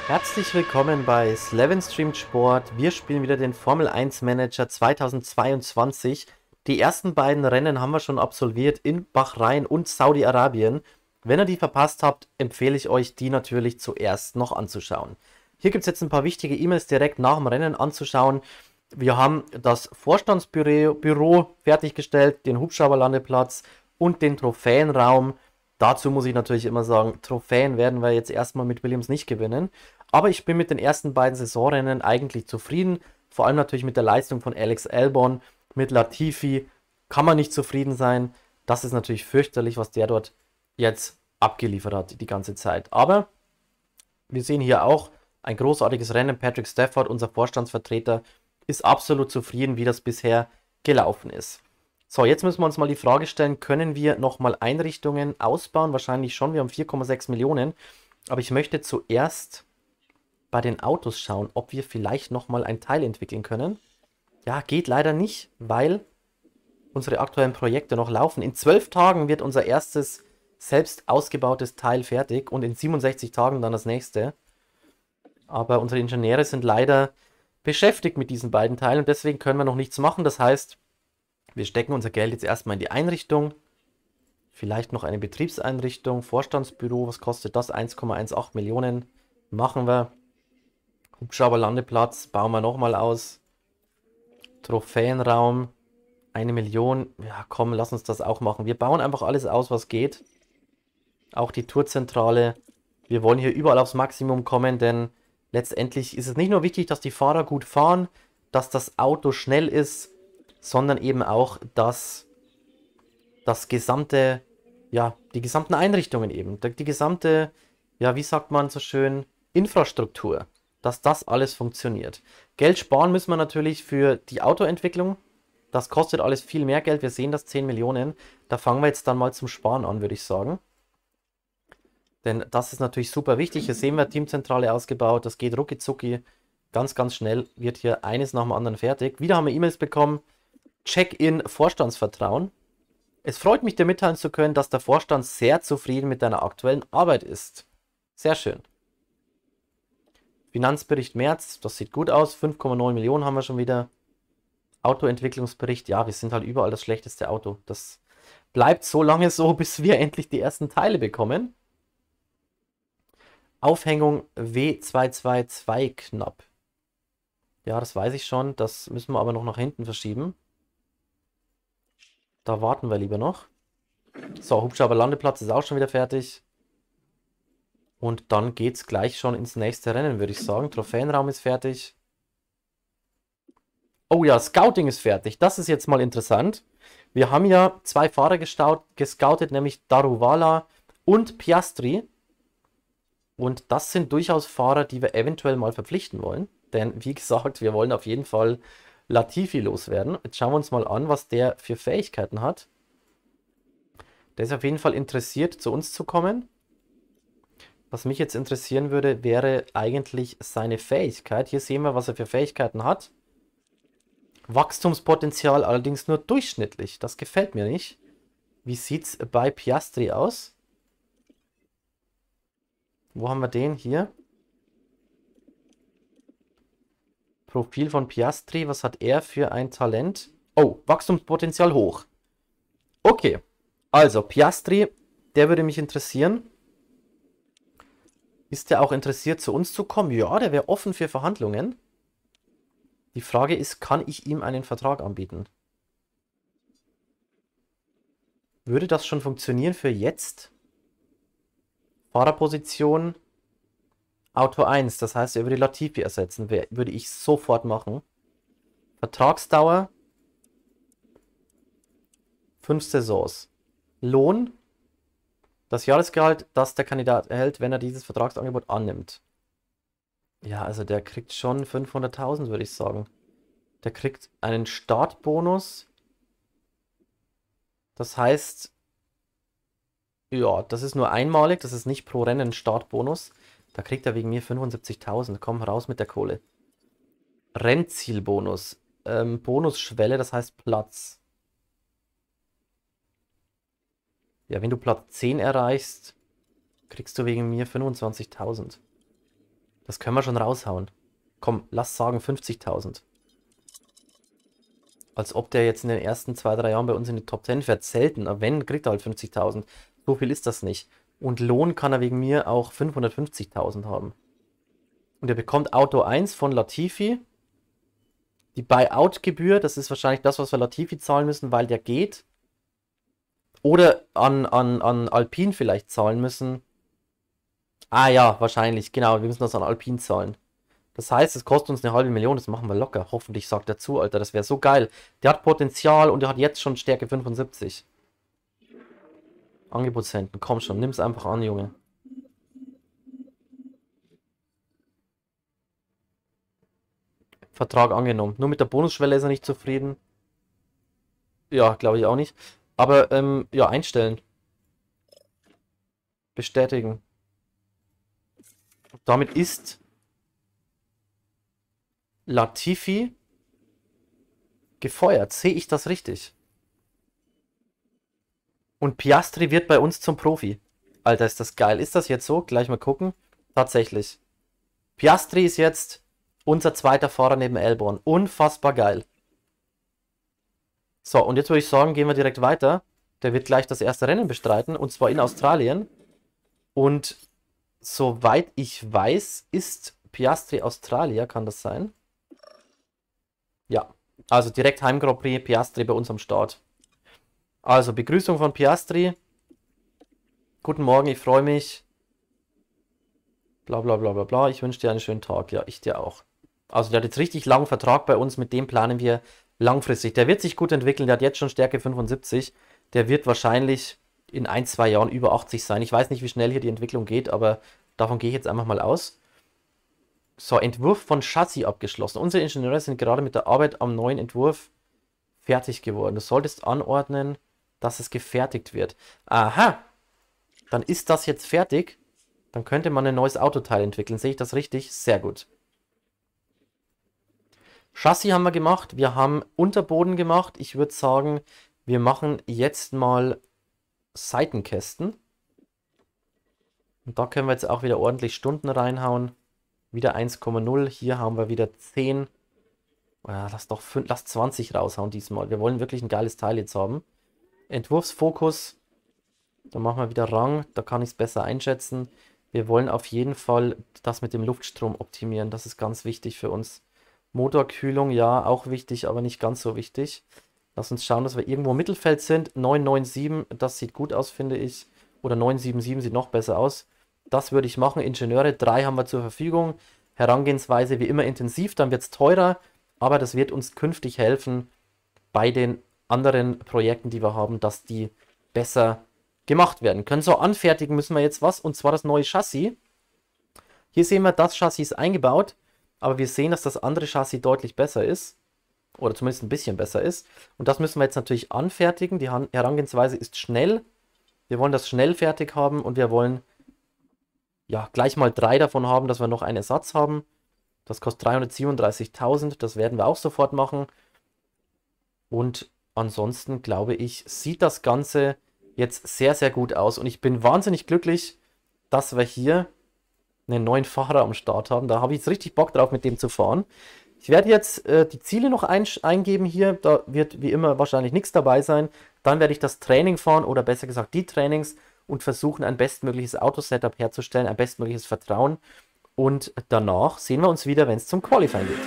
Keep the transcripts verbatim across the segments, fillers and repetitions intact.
Herzlich willkommen bei Slevin Streamt Sport. Wir spielen wieder den Formel eins Manager zweitausendzweiundzwanzig. Die ersten beiden Rennen haben wir schon absolviert in Bahrain und Saudi-Arabien. Wenn ihr die verpasst habt, empfehle ich euch, die natürlich zuerst noch anzuschauen. Hier gibt es jetzt ein paar wichtige E-Mails direkt nach dem Rennen anzuschauen. Wir haben das Vorstandsbüro Büro fertiggestellt, den Hubschrauberlandeplatz und den Trophäenraum. Dazu muss ich natürlich immer sagen, Trophäen werden wir jetzt erstmal mit Williams nicht gewinnen. Aber ich bin mit den ersten beiden Saisonrennen eigentlich zufrieden. Vor allem natürlich mit der Leistung von Alex Albon, mit Latifi kann man nicht zufrieden sein. Das ist natürlich fürchterlich, was der dort jetzt abgeliefert hat die ganze Zeit. Aber wir sehen hier auch ein großartiges Rennen. Patrick Stafford, unser Vorstandsvertreter, ist absolut zufrieden, wie das bisher gelaufen ist. So, jetzt müssen wir uns mal die Frage stellen, können wir nochmal Einrichtungen ausbauen? Wahrscheinlich schon, wir haben vier Komma sechs Millionen. Aber ich möchte zuerst bei den Autos schauen, ob wir vielleicht nochmal ein Teil entwickeln können. Ja, geht leider nicht, weil unsere aktuellen Projekte noch laufen. In zwölf Tagen wird unser erstes selbst ausgebautes Teil fertig und in siebenundsechzig Tagen dann das nächste. Aber unsere Ingenieure sind leider beschäftigt mit diesen beiden Teilen und deswegen können wir noch nichts machen. Das heißt, wir stecken unser Geld jetzt erstmal in die Einrichtung. Vielleicht noch eine Betriebseinrichtung, Vorstandsbüro, was kostet das? eins Komma achtzehn Millionen. Machen wir. Hubschrauberlandeplatz, bauen wir nochmal aus. Trophäenraum, eine Million. Ja, komm, lass uns das auch machen. Wir bauen einfach alles aus, was geht. Auch die Tourzentrale. Wir wollen hier überall aufs Maximum kommen, denn letztendlich ist es nicht nur wichtig, dass die Fahrer gut fahren, dass das Auto schnell ist, sondern eben auch, dass das gesamte, ja, die gesamten Einrichtungen eben, die gesamte, ja, wie sagt man so schön, Infrastruktur, dass das alles funktioniert. Geld sparen müssen wir natürlich für die Autoentwicklung. Das kostet alles viel mehr Geld. Wir sehen das, zehn Millionen. Da fangen wir jetzt dann mal zum Sparen an, würde ich sagen. Denn das ist natürlich super wichtig. Hier sehen wir Teamzentrale ausgebaut. Das geht rucki zucki. Ganz, ganz schnell wird hier eines nach dem anderen fertig. Wieder haben wir E-Mails bekommen. Check-in Vorstandsvertrauen. Es freut mich, dir mitteilen zu können, dass der Vorstand sehr zufrieden mit deiner aktuellen Arbeit ist. Sehr schön. Finanzbericht März, das sieht gut aus. fünf Komma neun Millionen haben wir schon wieder. Autoentwicklungsbericht, ja, wir sind halt überall das schlechteste Auto. Das bleibt so lange so, bis wir endlich die ersten Teile bekommen. Aufhängung W zwei zwei zwei knapp. Ja, das weiß ich schon. Das müssen wir aber noch nach hinten verschieben. Da warten wir lieber noch. So, Hubschrauberlandeplatz ist auch schon wieder fertig. Und dann geht es gleich schon ins nächste Rennen, würde ich sagen. Trophäenraum ist fertig. Oh ja, Scouting ist fertig. Das ist jetzt mal interessant. Wir haben ja zwei Fahrer gescoutet, nämlich Daruvala und Piastri. Und das sind durchaus Fahrer, die wir eventuell mal verpflichten wollen. Denn wie gesagt, wir wollen auf jeden Fall Latifi loswerden. Jetzt schauen wir uns mal an, was der für Fähigkeiten hat. Der ist auf jeden Fall interessiert, zu uns zu kommen. Was mich jetzt interessieren würde, wäre eigentlich seine Fähigkeit. Hier sehen wir, was er für Fähigkeiten hat. Wachstumspotenzial allerdings nur durchschnittlich. Das gefällt mir nicht. Wie sieht es bei Piastri aus? Wo haben wir den? Hier. Profil von Piastri. Was hat er für ein Talent? Oh, Wachstumspotenzial hoch. Okay. Also, Piastri, der würde mich interessieren. Ist der auch interessiert, zu uns zu kommen? Ja, der wäre offen für Verhandlungen. Die Frage ist, kann ich ihm einen Vertrag anbieten? Würde das schon funktionieren für jetzt? Fahrerposition Auto eins, das heißt, er würde Latifi ersetzen. Würde ich sofort machen. Vertragsdauer fünf Saisons. Lohn das Jahresgehalt, das der Kandidat erhält, wenn er dieses Vertragsangebot annimmt. Ja, also der kriegt schon fünfhunderttausend, würde ich sagen. Der kriegt einen Startbonus. Das heißt, ja, das ist nur einmalig, das ist nicht pro Rennen ein Startbonus. Da kriegt er wegen mir fünfundsiebzigtausend. Komm, raus mit der Kohle. Rennzielbonus. Ähm, Bonusschwelle, das heißt Platz. Ja, wenn du Platz zehn erreichst, kriegst du wegen mir fünfundzwanzigtausend. Das können wir schon raushauen. Komm, lass sagen fünfzigtausend. Als ob der jetzt in den ersten zwei, drei Jahren bei uns in die Top zehn fährt. Selten. Aber wenn, kriegt er halt fünfzigtausend. So viel ist das nicht. Und Lohn kann er wegen mir auch fünfhundertfünfzigtausend haben. Und er bekommt Auto eins von Latifi. Die Buyout-Gebühr, das ist wahrscheinlich das, was wir Latifi zahlen müssen, weil der geht. Oder an, an, an Alpine vielleicht zahlen müssen. Ah ja, wahrscheinlich, genau. Wir müssen das an Alpine zahlen. Das heißt, es kostet uns eine halbe Million, das machen wir locker. Hoffentlich sagt er zu, Alter, das wäre so geil. Der hat Potenzial und der hat jetzt schon Stärke fünfundsiebzig. Angebotshänden, komm schon, nimm's einfach an, Junge. Vertrag angenommen. Nur mit der Bonusschwelle ist er nicht zufrieden. Ja, glaube ich auch nicht. Aber, ähm, ja, einstellen. Bestätigen. Damit ist Latifi gefeuert. Sehe ich das richtig? Und Piastri wird bei uns zum Profi. Alter, ist das geil. Ist das jetzt so? Gleich mal gucken. Tatsächlich. Piastri ist jetzt unser zweiter Fahrer neben Albon. Unfassbar geil. So, und jetzt würde ich sagen, gehen wir direkt weiter. Der wird gleich das erste Rennen bestreiten. Und zwar in Australien. Und soweit ich weiß, ist Piastri Australier. Kann das sein? Ja. Also direkt Heim Grand Prix. Piastri bei uns am Start. Also, Begrüßung von Piastri. Guten Morgen, ich freue mich. Bla bla bla bla bla. Ich wünsche dir einen schönen Tag. Ja, ich dir auch. Also, der hat jetzt richtig langen Vertrag bei uns. Mit dem planen wir langfristig. Der wird sich gut entwickeln. Der hat jetzt schon Stärke fünfundsiebzig. Der wird wahrscheinlich in ein, zwei Jahren über achtzig sein. Ich weiß nicht, wie schnell hier die Entwicklung geht, aber davon gehe ich jetzt einfach mal aus. So, Entwurf von Chassis abgeschlossen. Unsere Ingenieure sind gerade mit der Arbeit am neuen Entwurf fertig geworden. Du solltest anordnen, dass es gefertigt wird. Aha, dann ist das jetzt fertig. Dann könnte man ein neues Autoteil entwickeln. Sehe ich das richtig? Sehr gut. Chassis haben wir gemacht. Wir haben Unterboden gemacht. Ich würde sagen, wir machen jetzt mal Seitenkästen. Und da können wir jetzt auch wieder ordentlich Stunden reinhauen. Wieder eins Komma null. Hier haben wir wieder zehn. Ja, lass doch fünf, lass zwanzig raushauen diesmal. Wir wollen wirklich ein geiles Teil jetzt haben. Entwurfsfokus. Da machen wir wieder Rang. Da kann ich es besser einschätzen. Wir wollen auf jeden Fall das mit dem Luftstrom optimieren. Das ist ganz wichtig für uns. Motorkühlung, ja, auch wichtig, aber nicht ganz so wichtig. Lass uns schauen, dass wir irgendwo im Mittelfeld sind. neun neun sieben, das sieht gut aus, finde ich. Oder neun sieben sieben sieht noch besser aus. Das würde ich machen. Ingenieure, drei haben wir zur Verfügung. Herangehensweise wie immer intensiv, dann wird es teurer. Aber das wird uns künftig helfen bei den anderen Projekten, die wir haben, dass die besser gemacht werden können. So, anfertigen müssen wir jetzt was, und zwar das neue Chassis. Hier sehen wir, das Chassis ist eingebaut, aber wir sehen, dass das andere Chassis deutlich besser ist. Oder zumindest ein bisschen besser ist. Und das müssen wir jetzt natürlich anfertigen. Die Herangehensweise ist schnell. Wir wollen das schnell fertig haben und wir wollen ja gleich mal drei davon haben, dass wir noch einen Ersatz haben. Das kostet dreihundertsiebenunddreißigtausend. Das werden wir auch sofort machen. Und ansonsten, glaube ich, sieht das Ganze jetzt sehr, sehr gut aus. Und ich bin wahnsinnig glücklich, dass wir hier einen neuen Fahrer am Start haben. Da habe ich jetzt richtig Bock drauf, mit dem zu fahren. Ich werde jetzt äh, die Ziele noch ein eingeben hier. Da wird wie immer wahrscheinlich nichts dabei sein. Dann werde ich das Training fahren oder besser gesagt die Trainings und versuchen, ein bestmögliches Autosetup herzustellen, ein bestmögliches Vertrauen. Und danach sehen wir uns wieder, wenn es zum Qualifying geht.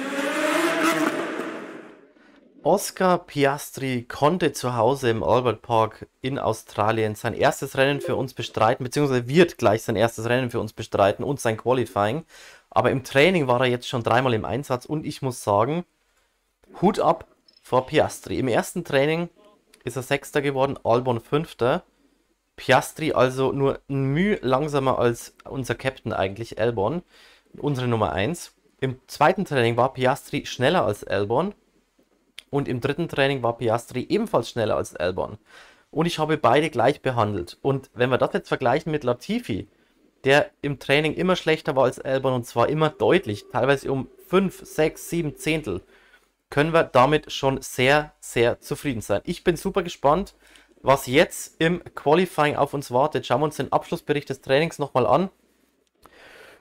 Oscar Piastri konnte zu Hause im Albert Park in Australien sein erstes Rennen für uns bestreiten, beziehungsweise wird gleich sein erstes Rennen für uns bestreiten und sein Qualifying. Aber im Training war er jetzt schon dreimal im Einsatz und ich muss sagen, Hut ab vor Piastri. Im ersten Training ist er Sechster geworden, Albon Fünfter. Piastri also nur ein Mühe langsamer als unser Captain eigentlich, Albon, unsere Nummer eins. Im zweiten Training war Piastri schneller als Albon. Und im dritten Training war Piastri ebenfalls schneller als Albon. Und ich habe beide gleich behandelt. Und wenn wir das jetzt vergleichen mit Latifi, der im Training immer schlechter war als Albon und zwar immer deutlich, teilweise um fünf, sechs, sieben Zehntel, können wir damit schon sehr, sehr zufrieden sein. Ich bin super gespannt, was jetzt im Qualifying auf uns wartet. Schauen wir uns den Abschlussbericht des Trainings nochmal an.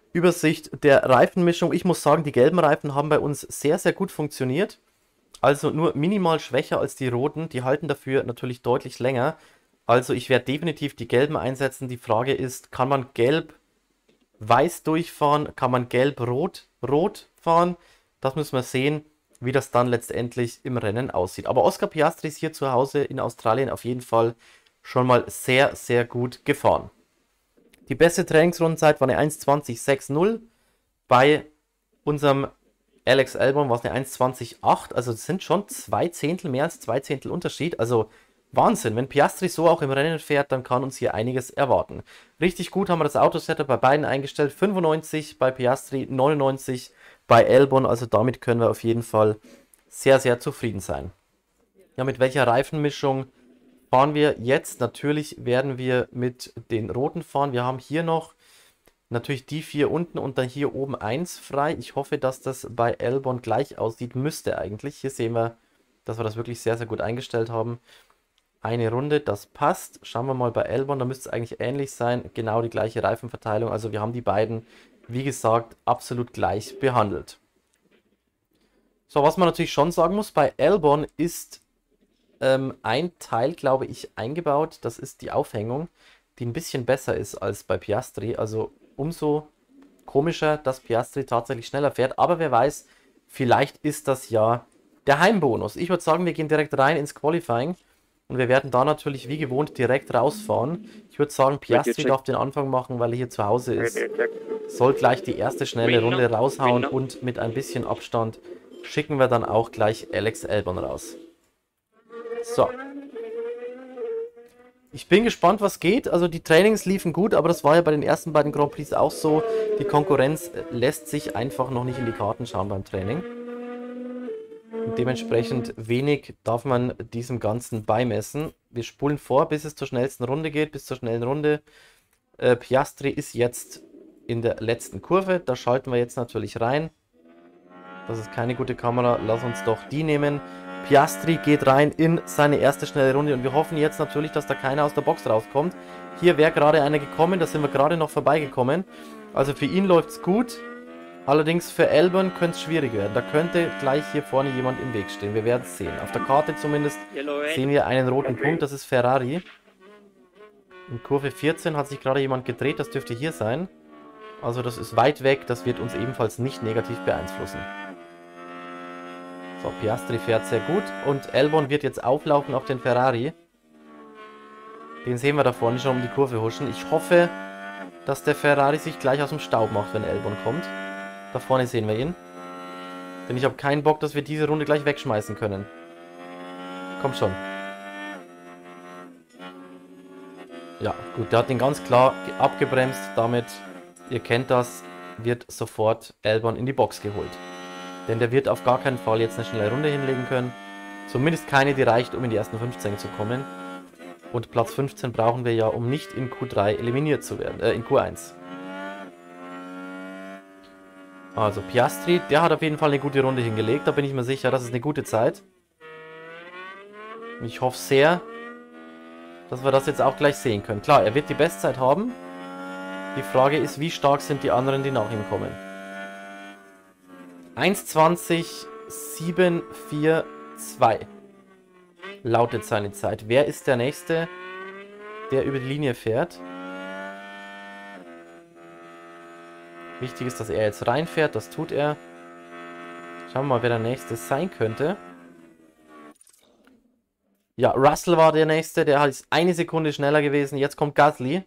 Übersicht der Reifenmischung. Ich muss sagen, die gelben Reifen haben bei uns sehr, sehr gut funktioniert. Also nur minimal schwächer als die roten. Die halten dafür natürlich deutlich länger. Also ich werde definitiv die gelben einsetzen. Die Frage ist, kann man gelb-weiß durchfahren? Kann man gelb-rot-rot fahren? Das müssen wir sehen, wie das dann letztendlich im Rennen aussieht. Aber Oscar Piastri ist hier zu Hause in Australien auf jeden Fall schon mal sehr, sehr gut gefahren. Die beste Trainingsrundenzeit war eine eins zwanzig sechzig. Bei unserem Alex Albon war es eine eins zwanzig acht. Also das sind schon zwei Zehntel, mehr als zwei Zehntel Unterschied. Also Wahnsinn. Wenn Piastri so auch im Rennen fährt, dann kann uns hier einiges erwarten. Richtig gut haben wir das Autosetup bei beiden eingestellt. fünfundneunzig bei Piastri, neunundneunzig bei Albon. Also damit können wir auf jeden Fall sehr, sehr zufrieden sein. Ja, mit welcher Reifenmischung fahren wir jetzt? Natürlich werden wir mit den roten fahren. Wir haben hier noch natürlich die vier unten und dann hier oben eins frei. Ich hoffe, dass das bei Albon gleich aussieht. Müsste eigentlich. Hier sehen wir, dass wir das wirklich sehr, sehr gut eingestellt haben. Eine Runde, das passt. Schauen wir mal bei Albon. Da müsste es eigentlich ähnlich sein. Genau die gleiche Reifenverteilung. Also wir haben die beiden, wie gesagt, absolut gleich behandelt. So, was man natürlich schon sagen muss, bei Albon ist ähm, ein Teil, glaube ich, eingebaut. Das ist die Aufhängung, die ein bisschen besser ist als bei Piastri. Also umso komischer, dass Piastri tatsächlich schneller fährt. Aber wer weiß, vielleicht ist das ja der Heimbonus. Ich würde sagen, wir gehen direkt rein ins Qualifying. Und wir werden da natürlich wie gewohnt direkt rausfahren. Ich würde sagen, Piastri darf den Anfang machen, weil er hier zu Hause ist. Soll gleich die erste schnelle Runde raushauen. Und mit ein bisschen Abstand schicken wir dann auch gleich Alex Albon raus. So. Ich bin gespannt, was geht. Also die Trainings liefen gut, aber das war ja bei den ersten beiden Grand Prix auch so. Die Konkurrenz lässt sich einfach noch nicht in die Karten schauen beim Training. Und dementsprechend wenig darf man diesem Ganzen beimessen. Wir spulen vor, bis es zur schnellsten Runde geht, bis zur schnellen Runde. Äh, Piastri ist jetzt in der letzten Kurve. Da schalten wir jetzt natürlich rein. Das ist keine gute Kamera. Lass uns doch die nehmen. Piastri geht rein in seine erste schnelle Runde und wir hoffen jetzt natürlich, dass da keiner aus der Box rauskommt. Hier wäre gerade einer gekommen, da sind wir gerade noch vorbeigekommen. Also für ihn läuft es gut. Allerdings für Albon könnte es schwierig werden. Da könnte gleich hier vorne jemand im Weg stehen. Wir werden es sehen. Auf der Karte zumindest sehen wir einen roten Punkt. Das ist Ferrari. In Kurve vierzehn hat sich gerade jemand gedreht. Das dürfte hier sein. Also das ist weit weg. Das wird uns ebenfalls nicht negativ beeinflussen. So, Piastri fährt sehr gut. Und Albon wird jetzt auflaufen auf den Ferrari. Den sehen wir da vorne schon um die Kurve huschen. Ich hoffe, dass der Ferrari sich gleich aus dem Staub macht, wenn Albon kommt. Da vorne sehen wir ihn. Denn ich habe keinen Bock, dass wir diese Runde gleich wegschmeißen können. Komm schon. Ja, gut, der hat den ganz klar abgebremst. Damit, ihr kennt das, wird sofort Albon in die Box geholt. Denn der wird auf gar keinen Fall jetzt eine schnelle Runde hinlegen können. Zumindest keine, die reicht, um in die ersten fünfzehn zu kommen. Und Platz fünfzehn brauchen wir ja, um nicht in Q drei eliminiert zu werden, äh, in Q eins. Also Piastri, der hat auf jeden Fall eine gute Runde hingelegt. Da bin ich mir sicher, das ist eine gute Zeit. Ich hoffe sehr, dass wir das jetzt auch gleich sehen können. Klar, er wird die Bestzeit haben. Die Frage ist, wie stark sind die anderen, die nach ihm kommen. eins zwanzig sieben vier zwei lautet seine Zeit. Wer ist der Nächste, der über die Linie fährt? Wichtig ist, dass er jetzt reinfährt. Das tut er. Schauen wir mal, wer der Nächste sein könnte. Ja, Russell war der Nächste. Der ist eine Sekunde schneller gewesen. Jetzt kommt Gasly.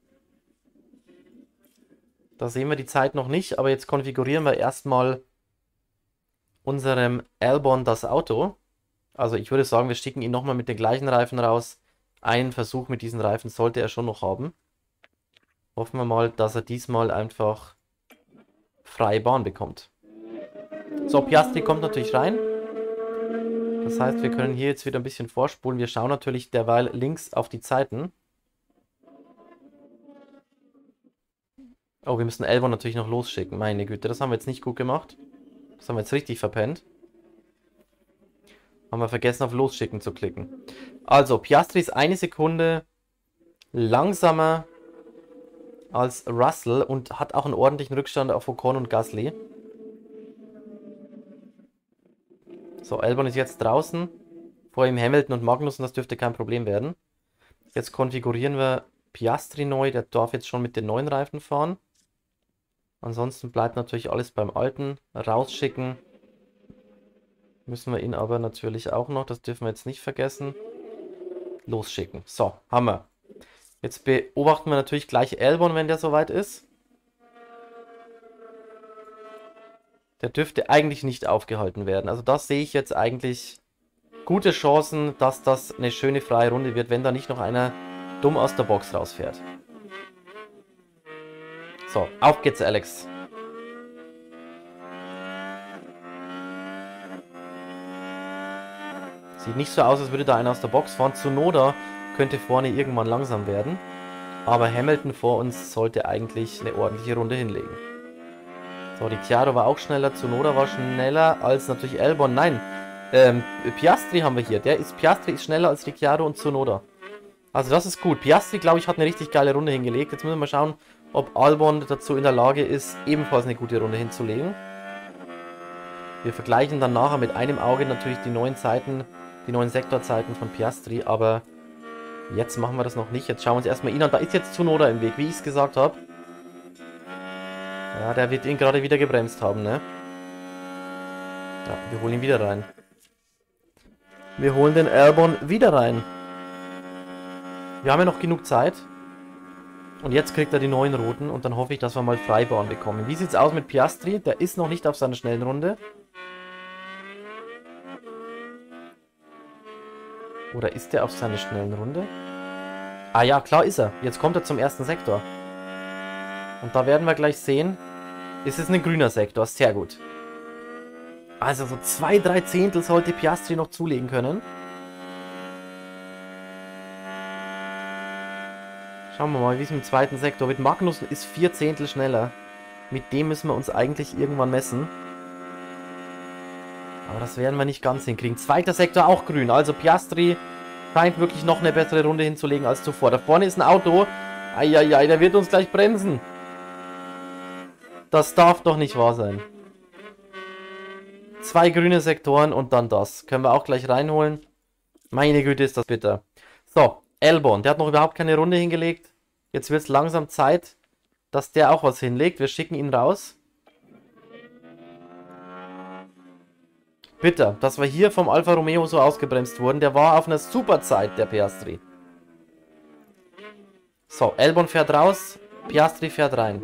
Da sehen wir die Zeit noch nicht. Aber jetzt konfigurieren wir erstmal unserem Albon das Auto. Also ich würde sagen, wir schicken ihn nochmal mit den gleichen Reifen raus. Einen Versuch mit diesen Reifen sollte er schon noch haben. Hoffen wir mal, dass er diesmal einfach freie Bahn bekommt. So, Piastri kommt natürlich rein. Das heißt, wir können hier jetzt wieder ein bisschen vorspulen. Wir schauen natürlich derweil links auf die Zeiten. Oh, wir müssen Albon natürlich noch losschicken. Meine Güte, das haben wir jetzt nicht gut gemacht. Das haben wir jetzt richtig verpennt. Haben wir vergessen, auf Losschicken zu klicken. Also, Piastri ist eine Sekunde langsamer als Russell und hat auch einen ordentlichen Rückstand auf Ocon und Gasly. So, Albon ist jetzt draußen. Vor ihm Hamilton und Magnussen, das dürfte kein Problem werden. Jetzt konfigurieren wir Piastri neu, der darf jetzt schon mit den neuen Reifen fahren. Ansonsten bleibt natürlich alles beim Alten. Rausschicken müssen wir ihn aber natürlich auch noch, das dürfen wir jetzt nicht vergessen. Losschicken. So, haben wir. Jetzt beobachten wir natürlich gleich Albon, wenn der soweit ist. Der dürfte eigentlich nicht aufgehalten werden. Also das sehe ich jetzt eigentlich gute Chancen, dass das eine schöne freie Runde wird, wenn da nicht noch einer dumm aus der Box rausfährt. So, auf geht's, Alex. Sieht nicht so aus, als würde da einer aus der Box fahren. Tsunoda könnte vorne irgendwann langsam werden. Aber Hamilton vor uns sollte eigentlich eine ordentliche Runde hinlegen. So, Ricciardo war auch schneller. Tsunoda war schneller als natürlich Albon. Nein, ähm, Piastri haben wir hier. Der ist, Piastri ist schneller als Ricciardo und Tsunoda. Also das ist gut. Piastri, glaube ich, hat eine richtig geile Runde hingelegt. Jetzt müssen wir mal schauen, ob Albon dazu in der Lage ist, ebenfalls eine gute Runde hinzulegen. Wir vergleichen dann nachher mit einem Auge natürlich die neuen Zeiten, die neuen Sektorzeiten von Piastri, aber jetzt machen wir das noch nicht. Jetzt schauen wir uns erstmal ihn an. Da ist jetzt Tsunoda im Weg, wie ich es gesagt habe. Ja, der wird ihn gerade wieder gebremst haben, ne? Ja, wir holen ihn wieder rein. Wir holen den Albon wieder rein. Wir haben ja noch genug Zeit. Und jetzt kriegt er die neuen Roten und dann hoffe ich, dass wir mal Freibahn bekommen. Wie sieht es aus mit Piastri? Der ist noch nicht auf seiner schnellen Runde. Oder ist der auf seiner schnellen Runde? Ah ja, klar ist er. Jetzt kommt er zum ersten Sektor. Und da werden wir gleich sehen, ist es ein grüner Sektor. Sehr gut. Also so zwei, drei Zehntel sollte Piastri noch zulegen können. Schauen wir mal, wie es im zweiten Sektor wird. Magnussen ist vier Zehntel schneller. Mit dem müssen wir uns eigentlich irgendwann messen. Aber das werden wir nicht ganz hinkriegen. Zweiter Sektor auch grün. Also Piastri scheint wirklich noch eine bessere Runde hinzulegen als zuvor. Da vorne ist ein Auto. Eieiei, der wird uns gleich bremsen. Das darf doch nicht wahr sein. Zwei grüne Sektoren und dann das. Können wir auch gleich reinholen. Meine Güte, ist das bitter. So, Albon, der hat noch überhaupt keine Runde hingelegt. Jetzt wird es langsam Zeit, dass der auch was hinlegt. Wir schicken ihn raus. Bitter, dass wir hier vom Alfa Romeo so ausgebremst wurden. Der war auf einer super Zeit, der Piastri. So, Albon fährt raus, Piastri fährt rein.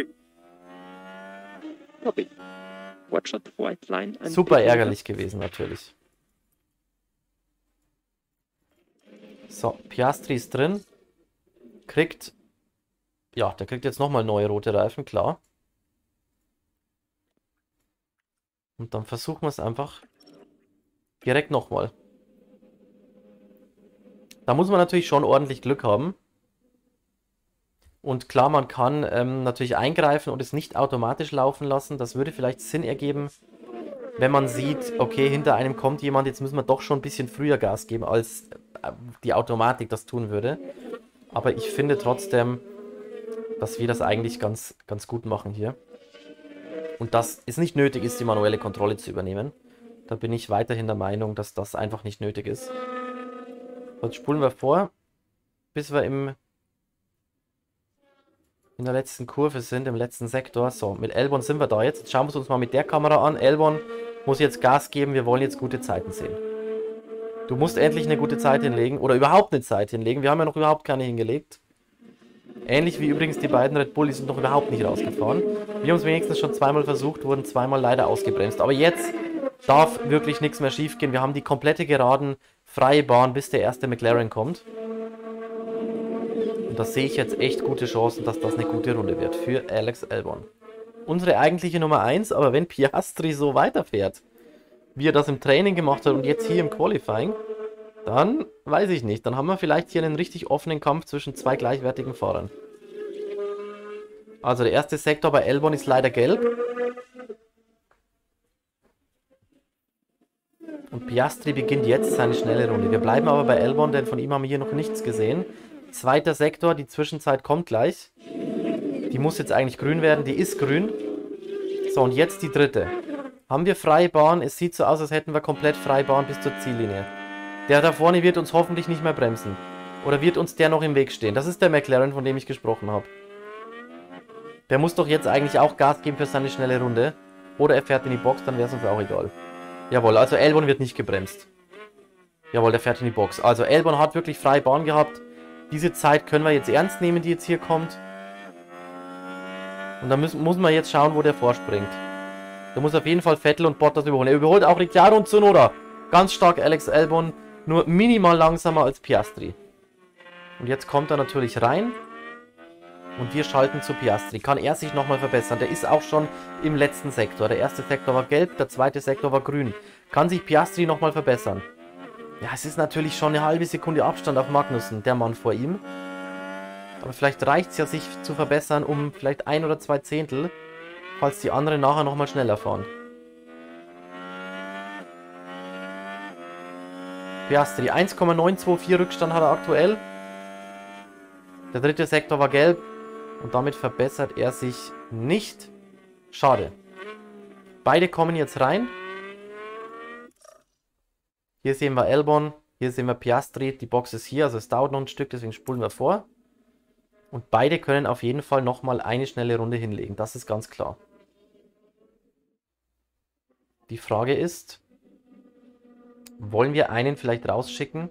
Super ärgerlich gewesen natürlich. So, Piastri ist drin. Kriegt... Ja, der kriegt jetzt nochmal neue rote Reifen, klar. Und dann versuchen wir es einfach direkt nochmal. Da muss man natürlich schon ordentlich Glück haben. Und klar, man kann ähm, natürlich eingreifen und es nicht automatisch laufen lassen. Das würde vielleicht Sinn ergeben, wenn man sieht, okay, hinter einem kommt jemand, jetzt müssen wir doch schon ein bisschen früher Gas geben, als äh, die Automatik das tun würde. Aber ich finde trotzdem, dass wir das eigentlich ganz, ganz gut machen hier. Und dass es nicht nötig ist, die manuelle Kontrolle zu übernehmen. Da bin ich weiterhin der Meinung, dass das einfach nicht nötig ist. Jetzt spulen wir vor, bis wir im, in der letzten Kurve sind, im letzten Sektor. So, mit Albon sind wir da jetzt. Jetzt schauen wir es uns mal mit der Kamera an. Albon muss jetzt Gas geben, wir wollen jetzt gute Zeiten sehen. Du musst endlich eine gute Zeit hinlegen, oder überhaupt eine Zeit hinlegen. Wir haben ja noch überhaupt keine hingelegt. Ähnlich wie übrigens die beiden Red Bull, die sind noch überhaupt nicht rausgefahren. Wir haben es wenigstens schon zweimal versucht, wurden zweimal leider ausgebremst. Aber jetzt darf wirklich nichts mehr schief gehen. Wir haben die komplette Geraden, freie Bahn, bis der erste McLaren kommt. Und da sehe ich jetzt echt gute Chancen, dass das eine gute Runde wird für Alex Albon. Unsere eigentliche Nummer eins, aber wenn Piastri so weiterfährt, wie er das im Training gemacht hat und jetzt hier im Qualifying, dann weiß ich nicht. Dann haben wir vielleicht hier einen richtig offenen Kampf zwischen zwei gleichwertigen Fahrern. Also der erste Sektor bei Albon ist leider gelb. Und Piastri beginnt jetzt seine schnelle Runde. Wir bleiben aber bei Albon, denn von ihm haben wir hier noch nichts gesehen. Zweiter Sektor, die Zwischenzeit kommt gleich. Die muss jetzt eigentlich grün werden. Die ist grün. So, und jetzt die dritte. Haben wir freie Bahn? Es sieht so aus, als hätten wir komplett freie Bahn bis zur Ziellinie. Der da vorne wird uns hoffentlich nicht mehr bremsen. Oder wird uns der noch im Weg stehen? Das ist der McLaren, von dem ich gesprochen habe. Der muss doch jetzt eigentlich auch Gas geben für seine schnelle Runde. Oder er fährt in die Box, dann wäre es uns auch egal. Jawohl, also Albon wird nicht gebremst. Jawohl, der fährt in die Box. Also Albon hat wirklich freie Bahn gehabt. Diese Zeit können wir jetzt ernst nehmen, die jetzt hier kommt. Und dann müssen, muss man jetzt schauen, wo der vorspringt. Da muss auf jeden Fall Vettel und Bottas überholen. Er überholt auch Ricciardo und Tsunoda. Ganz stark Alex Albon, nur minimal langsamer als Piastri. Und jetzt kommt er natürlich rein. Und wir schalten zu Piastri. Kann er sich nochmal verbessern? Der ist auch schon im letzten Sektor. Der erste Sektor war gelb, der zweite Sektor war grün. Kann sich Piastri nochmal verbessern? Ja, es ist natürlich schon eine halbe Sekunde Abstand auf Magnussen, der Mann vor ihm. Aber vielleicht reicht es ja, sich zu verbessern um vielleicht ein oder zwei Zehntel, falls die anderen nachher nochmal schneller fahren. Piastri, eins Komma neun zwei vier Rückstand hat er aktuell. Der dritte Sektor war gelb. Und damit verbessert er sich nicht. Schade. Beide kommen jetzt rein. Hier sehen wir Albon. Hier sehen wir Piastri. Die Box ist hier, also es dauert noch ein Stück, deswegen spulen wir vor. Und beide können auf jeden Fall nochmal eine schnelle Runde hinlegen. Das ist ganz klar. Die Frage ist, wollen wir einen vielleicht rausschicken?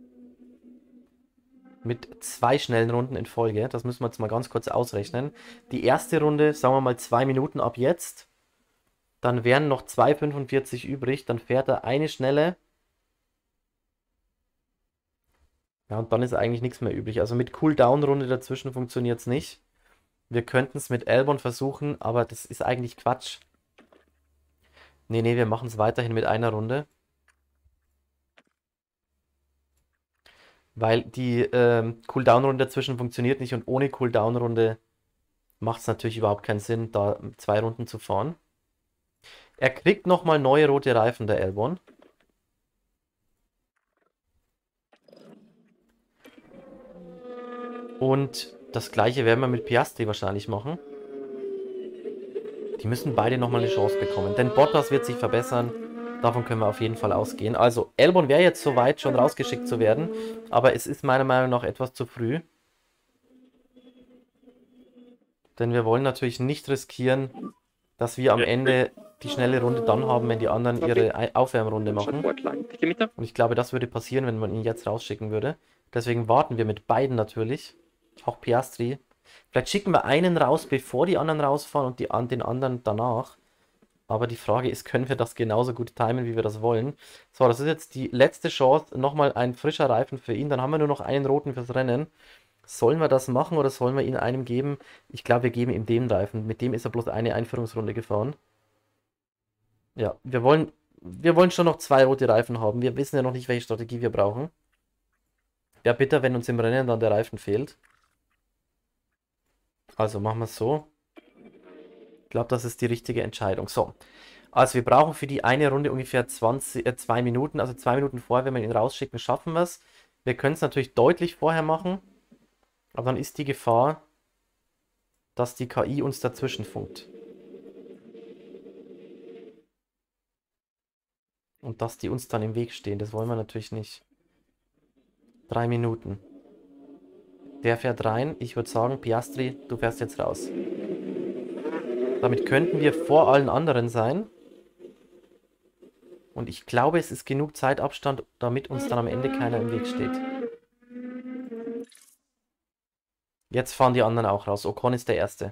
Mit zwei schnellen Runden in Folge. Das müssen wir jetzt mal ganz kurz ausrechnen. Die erste Runde, sagen wir mal zwei Minuten ab jetzt. Dann wären noch zwei Komma fünfundvierzig übrig. Dann fährt er eine schnelle. Ja, und dann ist eigentlich nichts mehr übrig. Also mit Cooldown-Runde dazwischen funktioniert es nicht. Wir könnten es mit Albon versuchen, aber das ist eigentlich Quatsch. Nee, nee, wir machen es weiterhin mit einer Runde. Weil die ähm, Cooldown-Runde dazwischen funktioniert nicht und ohne Cooldown-Runde macht es natürlich überhaupt keinen Sinn, da zwei Runden zu fahren. Er kriegt nochmal neue rote Reifen, der Albon. Und das gleiche werden wir mit Piastri wahrscheinlich machen. Die müssen beide nochmal eine Chance bekommen, denn Bottas wird sich verbessern. Davon können wir auf jeden Fall ausgehen. Also, Albon wäre jetzt soweit, schon rausgeschickt zu werden. Aber es ist meiner Meinung nach etwas zu früh. Denn wir wollen natürlich nicht riskieren, dass wir am Ende die schnelle Runde dann haben, wenn die anderen ihre Aufwärmrunde machen. Und ich glaube, das würde passieren, wenn man ihn jetzt rausschicken würde. Deswegen warten wir mit beiden natürlich. Auch Piastri. Vielleicht schicken wir einen raus, bevor die anderen rausfahren und die, den anderen danach. Aber die Frage ist, können wir das genauso gut timen, wie wir das wollen? So, das ist jetzt die letzte Chance. Nochmal ein frischer Reifen für ihn. Dann haben wir nur noch einen roten fürs Rennen. Sollen wir das machen oder sollen wir ihn einem geben? Ich glaube, wir geben ihm den Reifen. Mit dem ist er bloß eine Einführungsrunde gefahren. Ja, wir wollen, wir wollen schon noch zwei rote Reifen haben. Wir wissen ja noch nicht, welche Strategie wir brauchen. Wäre bitter, wenn uns im Rennen dann der Reifen fehlt. Also machen wir es so. Ich glaube, das ist die richtige Entscheidung. So, also wir brauchen für die eine Runde ungefähr zwanzig, äh, zwei Minuten. Also zwei Minuten vorher, wenn wir ihn rausschicken, schaffen wir es. Wir können es natürlich deutlich vorher machen. Aber dann ist die Gefahr, dass die K I uns dazwischen funkt. Und dass die uns dann im Weg stehen. Das wollen wir natürlich nicht. Drei Minuten. Der fährt rein. Ich würde sagen, Piastri, du fährst jetzt raus. Damit könnten wir vor allen anderen sein. Und ich glaube, es ist genug Zeitabstand, damit uns dann am Ende keiner im Weg steht. Jetzt fahren die anderen auch raus. Ocon ist der Erste.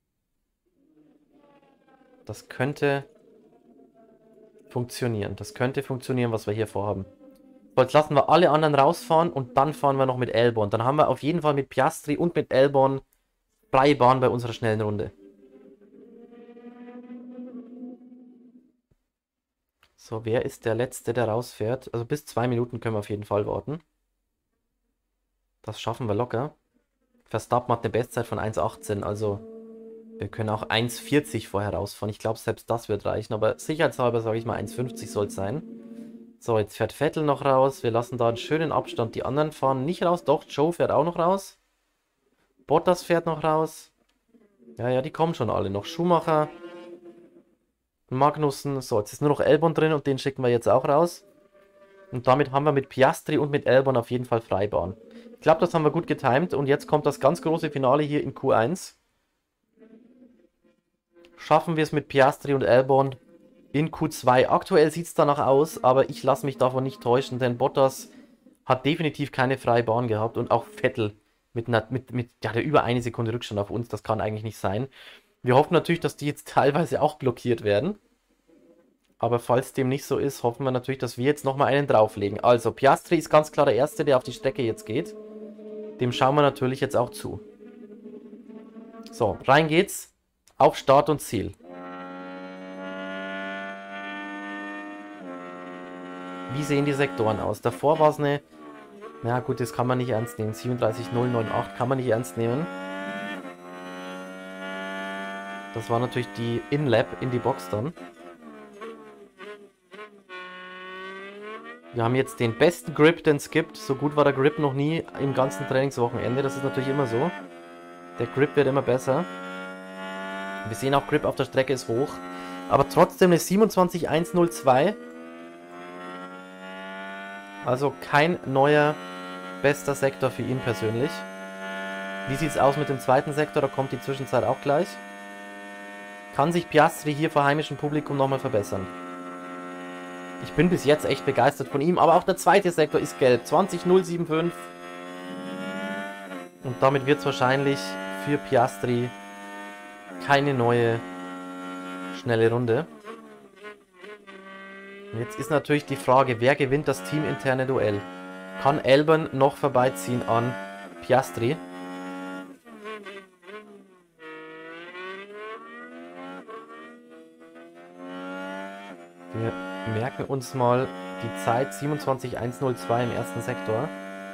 Das könnte funktionieren. Das könnte funktionieren, was wir hier vorhaben. So, jetzt lassen wir alle anderen rausfahren und dann fahren wir noch mit Albon. Dann haben wir auf jeden Fall mit Piastri und mit Albon freie Bahn bei unserer schnellen Runde. So, wer ist der Letzte, der rausfährt? Also bis zwei Minuten können wir auf jeden Fall warten. Das schaffen wir locker. Verstappen hat eine Bestzeit von eins achtzehn, also wir können auch eins vierzig vorher rausfahren. Ich glaube, selbst das wird reichen, aber sicherheitshalber sage ich mal eins fünfzig soll es sein. So, jetzt fährt Vettel noch raus. Wir lassen da einen schönen Abstand. Die anderen fahren nicht raus. Doch, Joe fährt auch noch raus. Bottas fährt noch raus. Ja, ja, die kommen schon alle noch. Schumacher, Magnussen. So, jetzt ist nur noch Albon drin und den schicken wir jetzt auch raus. Und damit haben wir mit Piastri und mit Albon auf jeden Fall Freibahn. Ich glaube, das haben wir gut getimt. Und jetzt kommt das ganz große Finale hier in Q eins. Schaffen wir es mit Piastri und Albon in Q zwei. Aktuell sieht es danach aus, aber ich lasse mich davon nicht täuschen, denn Bottas hat definitiv keine freie Bahn gehabt und auch Vettel mit, einer, mit, mit ja, der über eine Sekunde Rückstand auf uns. Das kann eigentlich nicht sein. Wir hoffen natürlich, dass die jetzt teilweise auch blockiert werden. Aber falls dem nicht so ist, hoffen wir natürlich, dass wir jetzt nochmal einen drauflegen. Also, Piastri ist ganz klar der Erste, der auf die Strecke jetzt geht. Dem schauen wir natürlich jetzt auch zu. So, rein geht's. Auf Start und Ziel. Wie sehen die Sektoren aus? Davor war es eine... Na gut, das kann man nicht ernst nehmen. siebenunddreißig null acht kann man nicht ernst nehmen. Das war natürlich die In-Lap in die Box dann. Wir haben jetzt den besten Grip, den es gibt. So gut war der Grip noch nie im ganzen Trainingswochenende. Das ist natürlich immer so. Der Grip wird immer besser. Wir sehen auch, Grip auf der Strecke ist hoch. Aber trotzdem eine siebenundzwanzig eins null zwei. Also kein neuer bester Sektor für ihn persönlich. Wie sieht es aus mit dem zweiten Sektor? Da kommt die Zwischenzeit auch gleich. Kann sich Piastri hier vor heimischem Publikum nochmal verbessern? Ich bin bis jetzt echt begeistert von ihm, aber auch der zweite Sektor ist gelb. zwanzig null fünfundsiebzig. Und damit wird es wahrscheinlich für Piastri keine neue schnelle Runde. Und jetzt ist natürlich die Frage, wer gewinnt das teaminterne Duell? Kann Albon noch vorbeiziehen an Piastri? Wir merken uns mal die Zeit siebenundzwanzig eins null zwei im ersten Sektor.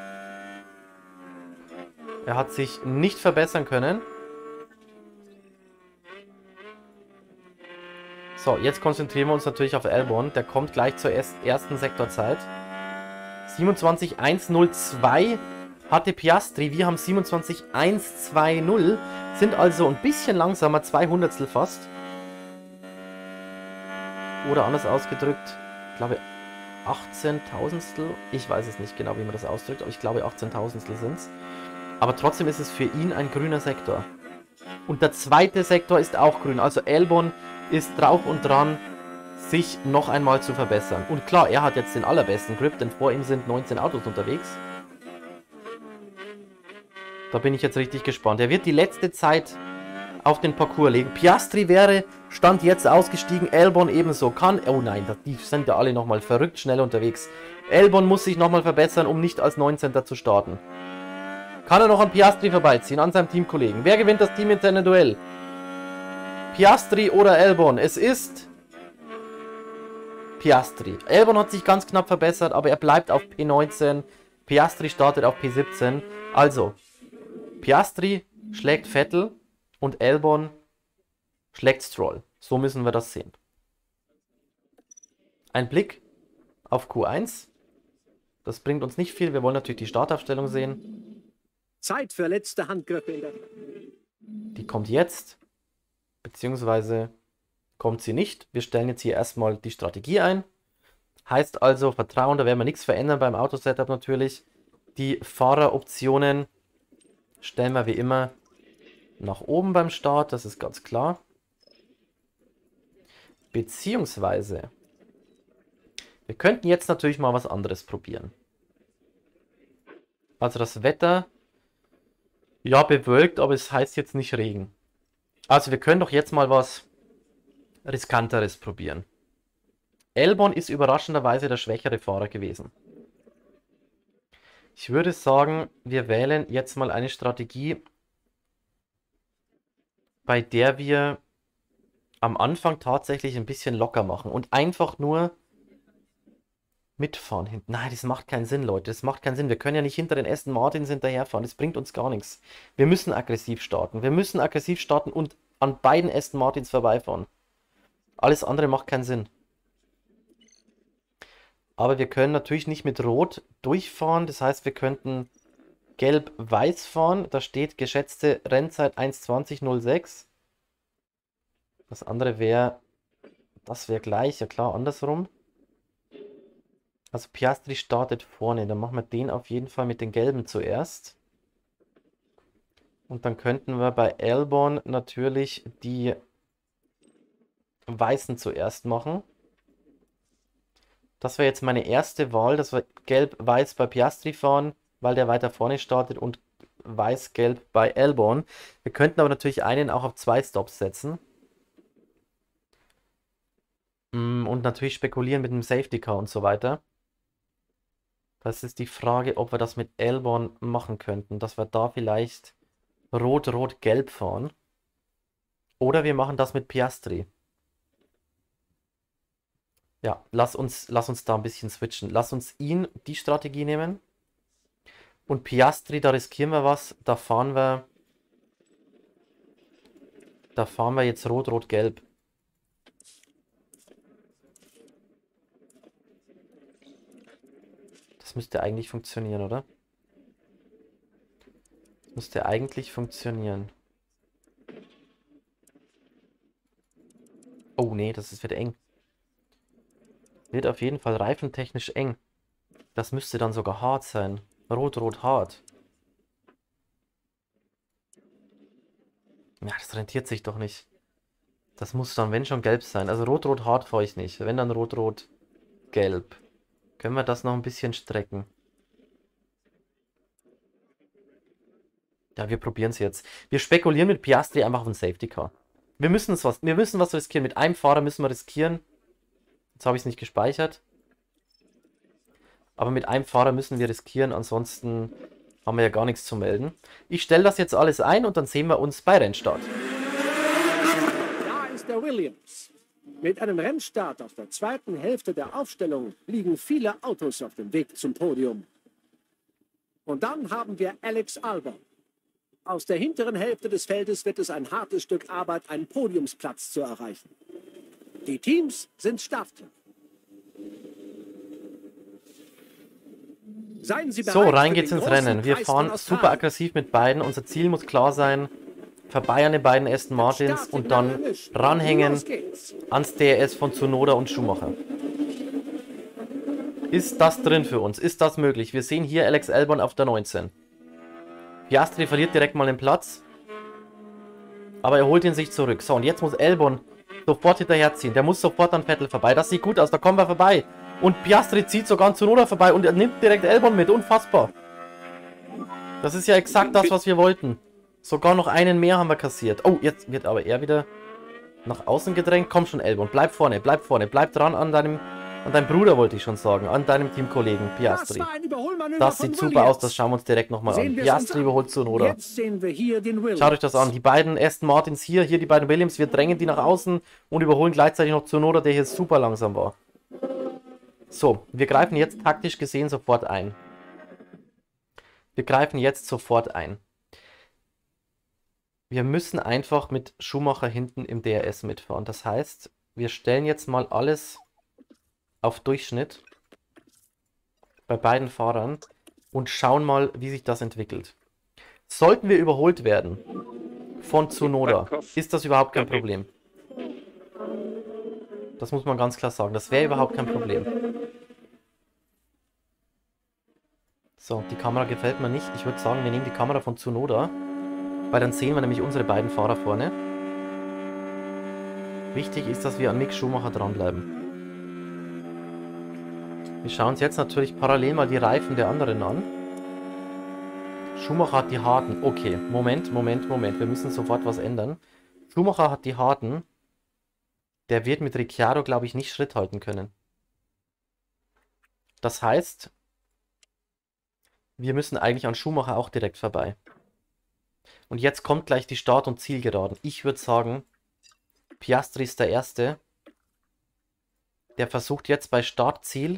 Er hat sich nicht verbessern können. So, jetzt konzentrieren wir uns natürlich auf Albon. Der kommt gleich zur ersten Sektorzeit. siebenundzwanzig eins null zwei hatte Piastri. Wir haben siebenundzwanzig eins zwei null. Sind also ein bisschen langsamer, zwei Hundertstel fast. Oder anders ausgedrückt, ich glaube achtzehntausendstel. Ich weiß es nicht genau, wie man das ausdrückt, aber ich glaube achtzehntausendstel sind es. Aber trotzdem ist es für ihn ein grüner Sektor. Und der zweite Sektor ist auch grün. Also Albon ist drauf und dran, sich noch einmal zu verbessern. Und klar, er hat jetzt den allerbesten Grip, denn vor ihm sind neunzehn Autos unterwegs. Da bin ich jetzt richtig gespannt. Er wird die letzte Zeit auf den Parcours legen. Piastri wäre, stand jetzt ausgestiegen, Albon ebenso. Kann, oh nein, die sind ja alle nochmal verrückt schnell unterwegs. Albon muss sich nochmal verbessern, um nicht als neunzehnter zu starten. Kann er noch an Piastri vorbeiziehen, an seinem Teamkollegen? Wer gewinnt das teaminterne Duell? Piastri oder Albon? Es ist Piastri. Albon hat sich ganz knapp verbessert, aber er bleibt auf P neunzehn. Piastri startet auf P siebzehn. Also, Piastri schlägt Vettel und Albon schlägt Stroll. So müssen wir das sehen. Ein Blick auf Q eins. Das bringt uns nicht viel. Wir wollen natürlich die Startaufstellung sehen. Zeit für letzte Handgriffe in der... Die kommt jetzt. Beziehungsweise kommt sie nicht. Wir stellen jetzt hier erstmal die Strategie ein. Heißt also Vertrauen, da werden wir nichts verändern beim Autosetup natürlich. Die Fahreroptionen stellen wir wie immer nach oben beim Start, das ist ganz klar. Beziehungsweise, wir könnten jetzt natürlich mal was anderes probieren. Also das Wetter, ja, bewölkt, aber es heißt jetzt nicht Regen. Also wir können doch jetzt mal was Riskanteres probieren. Albon ist überraschenderweise der schwächere Fahrer gewesen. Ich würde sagen, wir wählen jetzt mal eine Strategie, bei der wir am Anfang tatsächlich ein bisschen locker machen und einfach nur mitfahren hinten. Nein, das macht keinen Sinn, Leute. Das macht keinen Sinn. Wir können ja nicht hinter den Aston Martins hinterherfahren. Das bringt uns gar nichts. Wir müssen aggressiv starten. Wir müssen aggressiv starten und an beiden Aston Martins vorbeifahren. Alles andere macht keinen Sinn. Aber wir können natürlich nicht mit Rot durchfahren. Das heißt, wir könnten Gelb-Weiß fahren. Da steht geschätzte Rennzeit eins zwanzig null sechs. Das andere wäre, das wäre gleich, ja klar, andersrum. Also Piastri startet vorne, dann machen wir den auf jeden Fall mit den Gelben zuerst. Und dann könnten wir bei Albon natürlich die Weißen zuerst machen. Das wäre jetzt meine erste Wahl, dass wir Gelb-Weiß bei Piastri fahren, weil der weiter vorne startet, und Weiß-Gelb bei Albon. Wir könnten aber natürlich einen auch auf zwei Stops setzen. Und natürlich spekulieren mit dem Safety Car und so weiter. Das ist die Frage, ob wir das mit Albon machen könnten, dass wir da vielleicht Rot-Rot-Gelb fahren. Oder wir machen das mit Piastri. Ja, lass uns, lass uns da ein bisschen switchen. Lass uns ihn die Strategie nehmen. Und Piastri, da riskieren wir was. Da fahren wir. Da fahren wir jetzt Rot-Rot-Gelb. Das müsste eigentlich funktionieren, oder? Das müsste eigentlich funktionieren. Oh nee, das ist wieder eng. Wird auf jeden Fall reifentechnisch eng. Das müsste dann sogar hart sein. Rot-Rot-Hart. Ja, das rentiert sich doch nicht. Das muss dann, wenn schon, gelb sein. Also Rot-Rot-Hart fahre ich nicht. Wenn dann Rot-Rot-Gelb. Können wir das noch ein bisschen strecken? Ja, wir probieren es jetzt. Wir spekulieren mit Piastri einfach auf ein Safety Car. Wir müssen es was, wir müssen was riskieren. Mit einem Fahrer müssen wir riskieren. Jetzt habe ich es nicht gespeichert. Aber mit einem Fahrer müssen wir riskieren, ansonsten haben wir ja gar nichts zu melden. Ich stelle das jetzt alles ein und dann sehen wir uns bei Rennstart. Da ist der Williams. Mit einem Rennstart auf der zweiten Hälfte der Aufstellung liegen viele Autos auf dem Weg zum Podium. Und dann haben wir Alex Albon. Aus der hinteren Hälfte des Feldes wird es ein hartes Stück Arbeit, einen Podiumsplatz zu erreichen. Die Teams sind startklar. Seien Sie So, rein geht's ins Rennen. Wir fahren super aggressiv mit beiden. Unser Ziel muss klar sein, vorbei an den beiden Aston Martins und dann ranhängen ans D R S von Tsunoda und Schumacher. Ist das drin für uns? Ist das möglich? Wir sehen hier Alex Albon auf der neunzehn. Piastri verliert direkt mal den Platz. Aber er holt ihn sich zurück. So, und jetzt muss Albon sofort hinterherziehen. Der muss sofort an Vettel vorbei. Das sieht gut aus, da kommen wir vorbei. Und Piastri zieht sogar an Tsunoda vorbei und er nimmt direkt Albon mit. Unfassbar. Das ist ja exakt das, was wir wollten. Sogar noch einen mehr haben wir kassiert. Oh, jetzt wird aber er wieder nach außen gedrängt. Komm schon, Albon, bleib vorne, bleib vorne. Bleib dran an deinem, an deinem Bruder, wollte ich schon sagen. An deinem Teamkollegen Piastri. Das sieht super aus, das schauen wir uns direkt nochmal an. Piastri überholt Tsunoda. Jetzt sehen wir hier den Williams. Schaut euch das an. Die beiden Aston Martins hier, hier die beiden Williams. Wir drängen die nach außen und überholen gleichzeitig noch Tsunoda, der hier super langsam war. So, wir greifen jetzt taktisch gesehen sofort ein. Wir greifen jetzt sofort ein. Wir müssen einfach mit Schumacher hinten im D R S mitfahren. Das heißt, wir stellen jetzt mal alles auf Durchschnitt bei beiden Fahrern und schauen mal, wie sich das entwickelt. Sollten wir überholt werden von Tsunoda, ist das überhaupt kein Problem. Das muss man ganz klar sagen. Das wäre überhaupt kein Problem. So, die Kamera gefällt mir nicht. Ich würde sagen, wir nehmen die Kamera von Tsunoda, weil dann sehen wir nämlich unsere beiden Fahrer vorne. Wichtig ist, dass wir an Mick Schumacher dranbleiben. Wir schauen uns jetzt natürlich parallel mal die Reifen der anderen an. Schumacher hat die harten. Okay, Moment, Moment, Moment. Wir müssen sofort was ändern. Schumacher hat die harten. Der wird mit Ricciardo, glaube ich, nicht Schritt halten können. Das heißt, wir müssen eigentlich an Schumacher auch direkt vorbei. Und jetzt kommt gleich die Start- und Zielgeraden. Ich würde sagen, Piastri ist der Erste. Der versucht jetzt bei Start-Ziel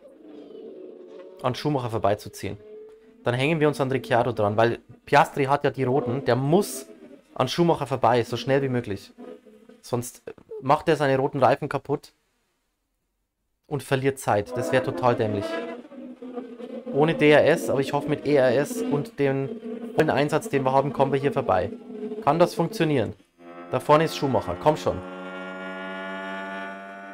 an Schumacher vorbeizuziehen. Dann hängen wir uns an Ricciardo dran, weil Piastri hat ja die roten. Der muss an Schumacher vorbei, so schnell wie möglich. Sonst macht er seine roten Reifen kaputt und verliert Zeit. Das wäre total dämlich. Ohne D R S, aber ich hoffe mit E R S und dem Einsatz, den wir haben, kommen wir hier vorbei. Kann das funktionieren? Da vorne ist Schumacher. Komm schon.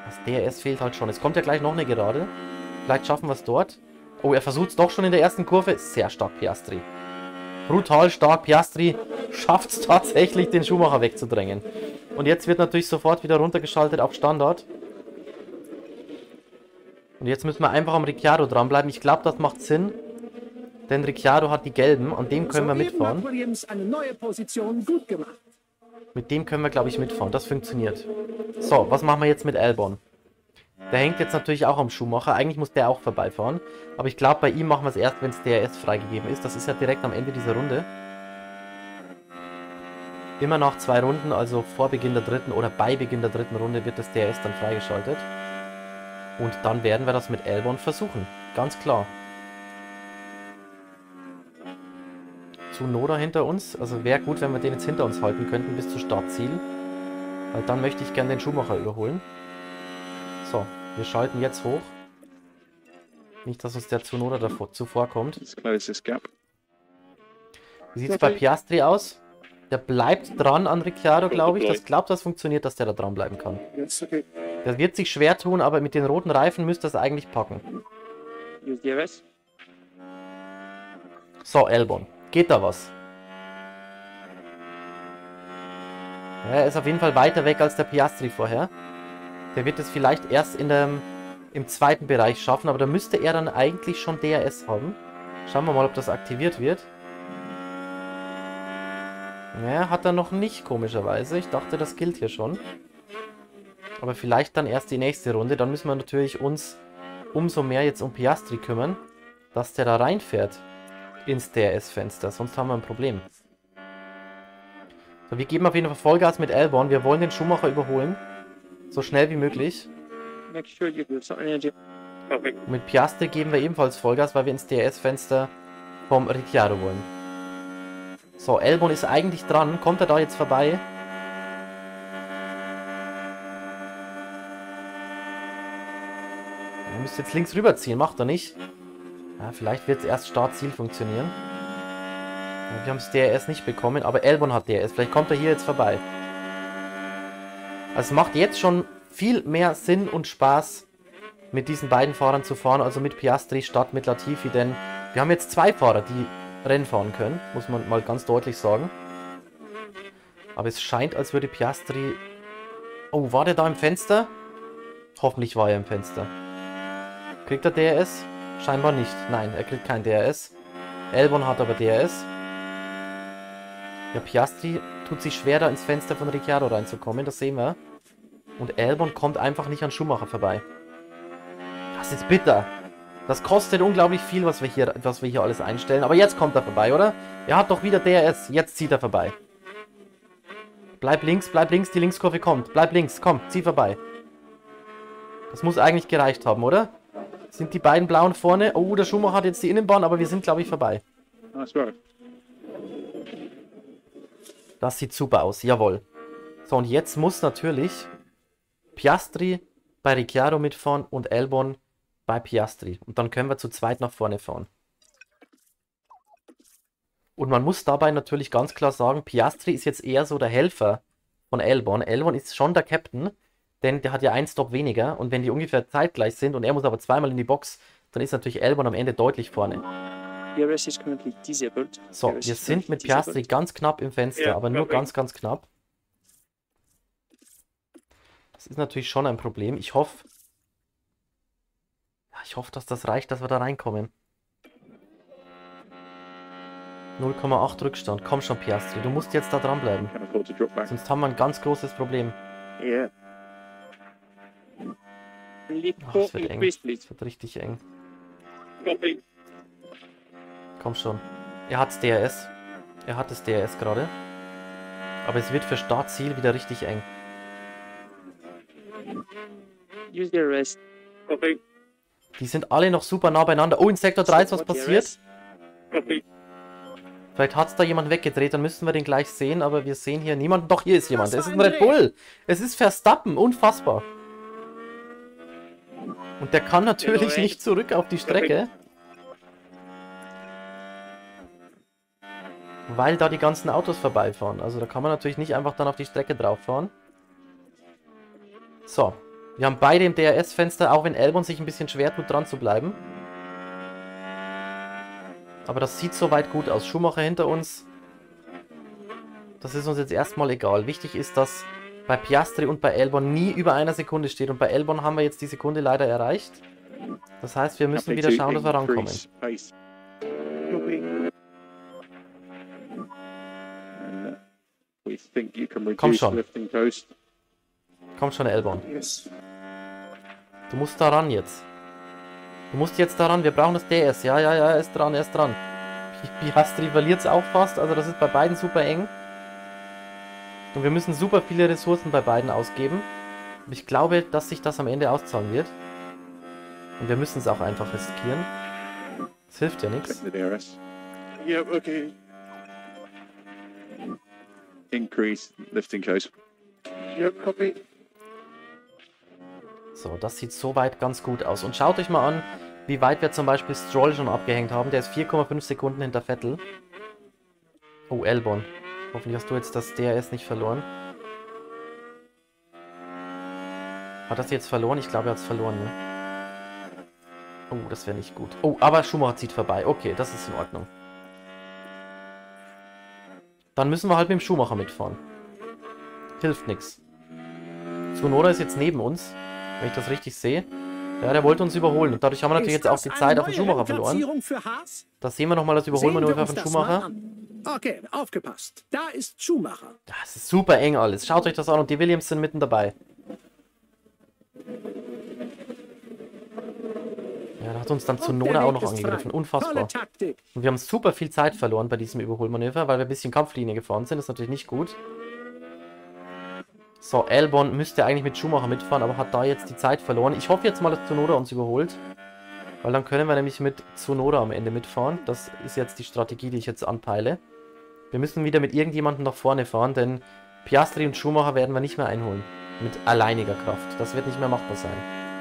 Das D R S fehlt halt schon. Es kommt ja gleich noch eine Gerade. Vielleicht schaffen wir es dort. Oh, er versucht es doch schon in der ersten Kurve. Sehr stark, Piastri. Brutal stark. Piastri schafft es tatsächlich, den Schumacher wegzudrängen. Und jetzt wird natürlich sofort wieder runtergeschaltet auf Standard. Und jetzt müssen wir einfach am Ricciardo dranbleiben. Ich glaube, das macht Sinn. Denn Ricciardo hat die gelben. An dem können wir mitfahren. Eine neue Position gut gemacht. Mit dem können wir, glaube ich, mitfahren. Das funktioniert. So, was machen wir jetzt mit Albon? Der hängt jetzt natürlich auch am Schumacher. Eigentlich muss der auch vorbeifahren. Aber ich glaube, bei ihm machen wir es erst, wenn es D R S freigegeben ist. Das ist ja direkt am Ende dieser Runde. Immer nach zwei Runden, also vor Beginn der dritten oder bei Beginn der dritten Runde, wird das D R S dann freigeschaltet. Und dann werden wir das mit Albon versuchen. Ganz klar. Tsunoda hinter uns. Also wäre gut, wenn wir den jetzt hinter uns halten könnten bis zu Startziel. Weil dann möchte ich gerne den Schumacher überholen. So, wir schalten jetzt hoch. Nicht, dass uns der Tsunoda davor zuvorkommt. Wie sieht es bei Piastri aus? Der bleibt dran an Ricciardo, glaube ich. Das glaubt, das funktioniert, dass der da dran bleiben kann. Der wird sich schwer tun, aber mit den roten Reifen müsste das eigentlich packen. So, Albon. Geht da was? Ja, er ist auf jeden Fall weiter weg als der Piastri vorher. Der wird es vielleicht erst in der, im zweiten Bereich schaffen, aber da müsste er dann eigentlich schon D R S haben. Schauen wir mal, ob das aktiviert wird. Ja, hat er noch nicht, komischerweise. Ich dachte, das gilt hier schon. Aber vielleicht dann erst die nächste Runde. Dann müssen wir natürlich uns umso mehr jetzt um Piastri kümmern, dass der da reinfährt ins D R S-Fenster. Sonst haben wir ein Problem. So, wir geben auf jeden Fall Vollgas mit Albon. Wir wollen den Schumacher überholen. So schnell wie möglich. Und mit Piastri geben wir ebenfalls Vollgas, weil wir ins D R S-Fenster vom Ricciardo wollen. So, Albon ist eigentlich dran. Kommt er da jetzt vorbei? Er müsste jetzt links rüberziehen. Macht er nicht. Ja, vielleicht wird es erst Startziel funktionieren. Ja, wir haben das D R S nicht bekommen, aber Albon hat D R S. Vielleicht kommt er hier jetzt vorbei. Also es macht jetzt schon viel mehr Sinn und Spaß, mit diesen beiden Fahrern zu fahren, also mit Piastri statt mit Latifi, denn wir haben jetzt zwei Fahrer, die Rennen fahren können, muss man mal ganz deutlich sagen. Aber es scheint, als würde Piastri... Oh, war der da im Fenster? Hoffentlich war er im Fenster. Kriegt er D R S? Scheinbar nicht. Nein, er kriegt kein D R S. Albon hat aber D R S. Ja, Piastri tut sich schwer, da ins Fenster von Ricciardo reinzukommen, das sehen wir. Und Albon kommt einfach nicht an Schumacher vorbei. Das ist bitter. Das kostet unglaublich viel, was wir hier, was wir hier alles einstellen. Aber jetzt kommt er vorbei, oder? Er hat doch wieder D R S. Jetzt zieht er vorbei. Bleib links, bleib links, die Linkskurve kommt. Bleib links, komm, zieh vorbei. Das muss eigentlich gereicht haben, oder? Sind die beiden Blauen vorne? Oh, der Schumacher hat jetzt die Innenbahn, aber wir sind, glaube ich, vorbei. Das sieht super aus, jawohl. So, und jetzt muss natürlich Piastri bei Ricciardo mitfahren und Albon bei Piastri. Und dann können wir zu zweit nach vorne fahren. Und man muss dabei natürlich ganz klar sagen, Piastri ist jetzt eher so der Helfer von Albon. Albon ist schon der Captain, denn der hat ja einen Stop weniger. Und wenn die ungefähr zeitgleich sind und er muss aber zweimal in die Box, dann ist natürlich Albon am Ende deutlich vorne. So, wir sind mit Piastri ganz knapp im Fenster, aber nur ganz, ganz knapp. Das ist natürlich schon ein Problem. Ich hoffe, ja, ich hoffe, dass das reicht, dass wir da reinkommen. null Komma acht Rückstand. Komm schon, Piastri, du musst jetzt da dranbleiben. Sonst haben wir ein ganz großes Problem. Ach, es wird eng. Es wird richtig eng. Komm schon. Er hat das D R S. Er hat das D R S gerade. Aber es wird für Startziel wieder richtig eng. Die sind alle noch super nah beieinander. Oh, in Sektor drei ist was passiert. Vielleicht hat es da jemand weggedreht, dann müssten wir den gleich sehen, aber wir sehen hier niemanden. Doch, hier ist jemand. Es ist ein Red Bull. Es ist Verstappen. Unfassbar. Und der kann natürlich nicht zurück auf die Strecke. Weil da die ganzen Autos vorbeifahren. Also da kann man natürlich nicht einfach dann auf die Strecke drauf fahren. So. Wir haben beide im D R S-Fenster, auch wenn Albon sich ein bisschen schwer tut, dran zu bleiben. Aber das sieht soweit gut aus. Schumacher hinter uns. Das ist uns jetzt erstmal egal. Wichtig ist, dass bei Piastri und bei Albon nie über einer Sekunde steht. Und bei Albon haben wir jetzt die Sekunde leider erreicht. Das heißt, wir müssen wieder schauen, dass wir rankommen. Komm schon. Komm schon, Albon. Du musst da ran jetzt. Du musst jetzt da ran. Wir brauchen das D S. Ja, ja, ja, er ist dran, er ist dran. Piastri verliert es auch fast. Also das ist bei beiden super eng. Und wir müssen super viele Ressourcen bei beiden ausgeben. Aber ich glaube, dass sich das am Ende auszahlen wird. Und wir müssen es auch einfach riskieren. Es hilft ja nichts. Yeah, okay. Increase lifting coast. Yep, copy. So, das sieht soweit ganz gut aus. Und schaut euch mal an, wie weit wir zum Beispiel Stroll schon abgehängt haben. Der ist vier Komma fünf Sekunden hinter Vettel. Oh, Albon. Hoffentlich hast du jetzt das D R S nicht verloren. Hat das jetzt verloren? Ich glaube, er hat es verloren, ne? Oh, das wäre nicht gut. Oh, aber Schumacher zieht vorbei. Okay, das ist in Ordnung. Dann müssen wir halt mit dem Schumacher mitfahren. Hilft nichts. Tsunoda ist jetzt neben uns, wenn ich das richtig sehe. Ja, der wollte uns überholen. Und dadurch haben wir natürlich jetzt auch die Zeit auf den Schumacher verloren. Das sehen wir nochmal, das Überholmanöver von Schumacher. Okay, aufgepasst. Da ist Schumacher. Das ist super eng alles. Schaut euch das an und die Williams sind mitten dabei. Ja, da hat uns dann Tsunoda auch noch angegriffen. Unfassbar. Und wir haben super viel Zeit verloren bei diesem Überholmanöver, weil wir ein bisschen Kampflinie gefahren sind. Das ist natürlich nicht gut. So, Albon müsste eigentlich mit Schumacher mitfahren, aber hat da jetzt die Zeit verloren. Ich hoffe jetzt mal, dass Tsunoda uns überholt. Weil dann können wir nämlich mit Tsunoda am Ende mitfahren. Das ist jetzt die Strategie, die ich jetzt anpeile. Wir müssen wieder mit irgendjemandem nach vorne fahren, denn Piastri und Schumacher werden wir nicht mehr einholen. Mit alleiniger Kraft. Das wird nicht mehr machbar sein.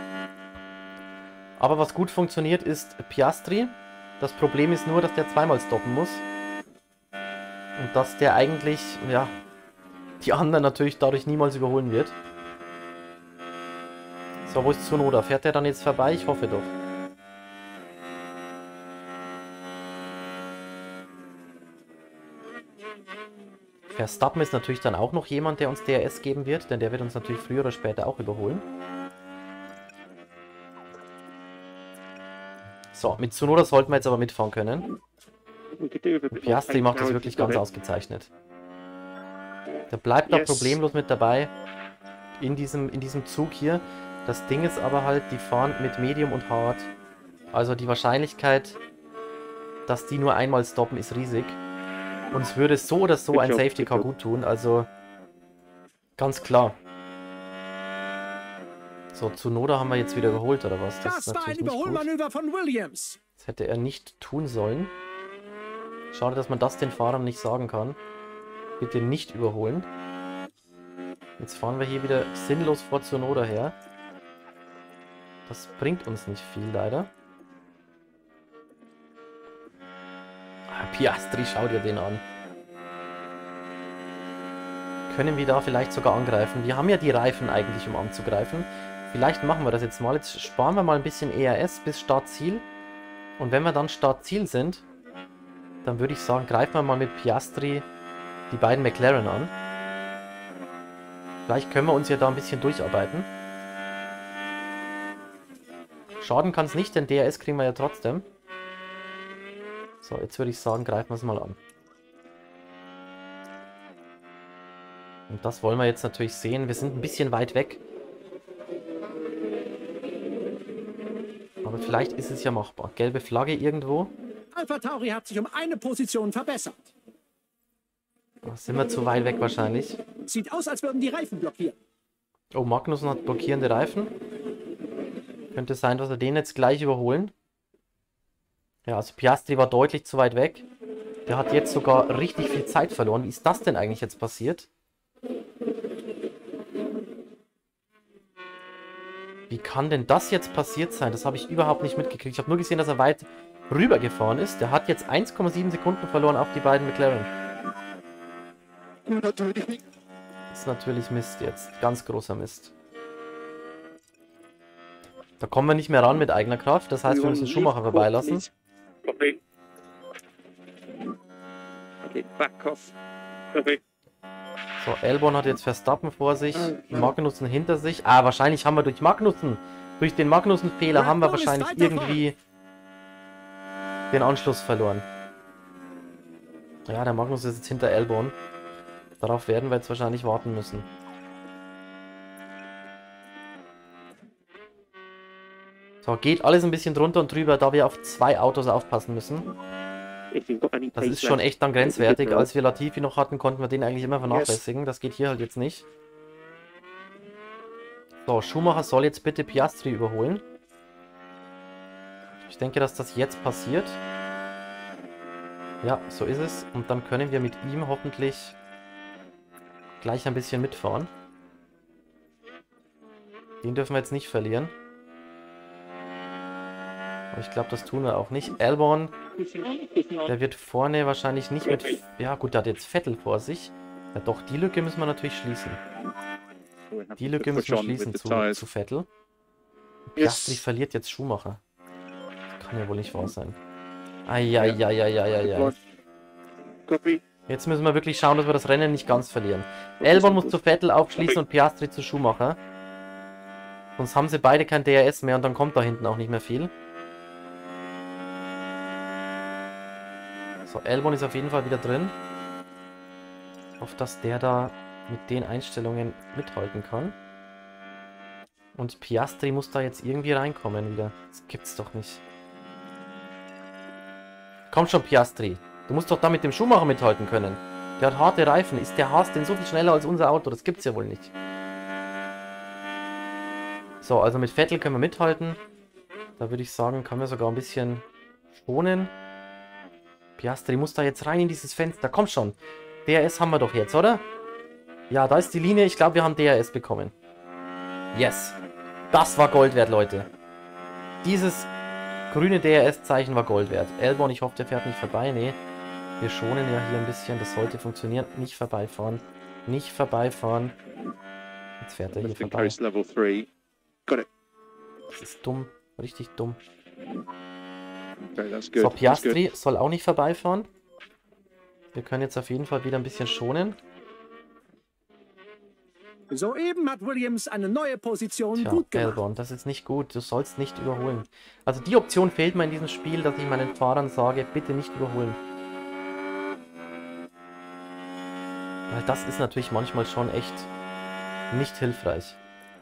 Aber was gut funktioniert, ist Piastri. Das Problem ist nur, dass der zweimal stoppen muss. Und dass der eigentlich, ja, die anderen natürlich dadurch niemals überholen wird. So, wo ist Tsunoda? Fährt der dann jetzt vorbei? Ich hoffe doch. Verstappen ist natürlich dann auch noch jemand, der uns D R S geben wird, denn der wird uns natürlich früher oder später auch überholen. So, mit Tsunoda sollten wir jetzt aber mitfahren können. Piastri macht das wirklich ganz ausgezeichnet. Der bleibt da problemlos mit dabei in diesem, in diesem Zug hier. Das Ding ist aber halt, die fahren mit Medium und Hard. Also die Wahrscheinlichkeit, dass die nur einmal stoppen, ist riesig. Uns würde so oder so ein Safety Car gut tun, also ganz klar. So, Tsunoda haben wir jetzt wieder überholt, oder was? Das, das ist war ein Überholmanöver von Williams. Das hätte er nicht tun sollen. Schade, dass man das den Fahrern nicht sagen kann. Bitte nicht überholen. Jetzt fahren wir hier wieder sinnlos vor Tsunoda her. Das bringt uns nicht viel, leider. Piastri, schau dir den an. Können wir da vielleicht sogar angreifen? Wir haben ja die Reifen eigentlich, um anzugreifen. Vielleicht machen wir das jetzt mal. Jetzt sparen wir mal ein bisschen E R S bis Startziel. Und wenn wir dann Startziel sind, dann würde ich sagen, greifen wir mal mit Piastri die beiden McLaren an. Vielleicht können wir uns ja da ein bisschen durcharbeiten. Schaden kann es nicht, denn D R S kriegen wir ja trotzdem. So, jetzt würde ich sagen, greifen wir es mal an. Und das wollen wir jetzt natürlich sehen. Wir sind ein bisschen weit weg. Aber vielleicht ist es ja machbar. Gelbe Flagge irgendwo. AlphaTauri hat sich um eine Position verbessert. Da sind wir zu weit weg wahrscheinlich. Sieht aus, als würden die Reifen blockieren. Oh, Magnussen hat blockierende Reifen. Könnte sein, dass wir den jetzt gleich überholen. Ja, also Piastri war deutlich zu weit weg. Der hat jetzt sogar richtig viel Zeit verloren. Wie ist das denn eigentlich jetzt passiert? Wie kann denn das jetzt passiert sein? Das habe ich überhaupt nicht mitgekriegt. Ich habe nur gesehen, dass er weit rüber gefahren ist. Der hat jetzt eins Komma sieben Sekunden verloren auf die beiden McLaren. Das ist natürlich Mist jetzt. Ganz großer Mist. Da kommen wir nicht mehr ran mit eigener Kraft. Das heißt, wir müssen Schumacher vorbeilassen. Copy. Okay, back off. Copy. So, Albon hat jetzt Verstappen vor sich, Magnussen hinter sich. Ah, wahrscheinlich haben wir durch Magnussen, durch den Magnussen-Fehler haben wir wahrscheinlich irgendwie den Anschluss verloren. Ja, der Magnus ist jetzt hinter Albon. Darauf werden wir jetzt wahrscheinlich warten müssen. So, geht alles ein bisschen drunter und drüber, da wir auf zwei Autos aufpassen müssen. Das ist schon echt dann grenzwertig. Als wir Latifi noch hatten, konnten wir den eigentlich immer vernachlässigen. Das geht hier halt jetzt nicht. So, Schumacher soll jetzt bitte Piastri überholen. Ich denke, dass das jetzt passiert. Ja, so ist es. Und dann können wir mit ihm hoffentlich gleich ein bisschen mitfahren. Den dürfen wir jetzt nicht verlieren. Aber ich glaube, das tun wir auch nicht. Albon, der wird vorne wahrscheinlich nicht mit... Ja gut, der hat jetzt Vettel vor sich. Ja doch, die Lücke müssen wir natürlich schließen. Die Lücke müssen wir schließen zu, zu Vettel. Piastri verliert jetzt Schumacher. Das kann ja wohl nicht wahr sein. Eieieiei. Jetzt müssen wir wirklich schauen, dass wir das Rennen nicht ganz verlieren. Albon muss zu Vettel aufschließen und Piastri zu Schumacher. Sonst haben sie beide kein D R S mehr und dann kommt da hinten auch nicht mehr viel. So, Albon ist auf jeden Fall wieder drin. Ich hoffe, dass der da mit den Einstellungen mithalten kann. Und Piastri muss da jetzt irgendwie reinkommen wieder. Das gibt's doch nicht. Komm schon, Piastri. Du musst doch da mit dem Schumacher mithalten können. Der hat harte Reifen. Ist der Haas denn so viel schneller als unser Auto? Das gibt's ja wohl nicht. So, also mit Vettel können wir mithalten. Da würde ich sagen, können wir sogar ein bisschen schonen. Piastri muss da jetzt rein in dieses Fenster. Komm schon. D R S haben wir doch jetzt, oder? Ja, da ist die Linie. Ich glaube, wir haben D R S bekommen. Yes. Das war Gold wert, Leute. Dieses grüne D R S-Zeichen war Gold wert. Albon, ich hoffe, der fährt nicht vorbei. Nee. Wir schonen ja hier ein bisschen. Das sollte funktionieren. Nicht vorbeifahren. Nicht vorbeifahren. Jetzt fährt er hier vorbei. Das ist dumm. Richtig dumm. So, Piastri soll auch nicht vorbeifahren. Wir können jetzt auf jeden Fall wieder ein bisschen schonen. Soeben hat Williams eine neue Position Tja, gut gemacht. Albon, das ist nicht gut. Du sollst nicht überholen. Also die Option fehlt mir in diesem Spiel, dass ich meinen Fahrern sage, bitte nicht überholen. Weil das ist natürlich manchmal schon echt nicht hilfreich.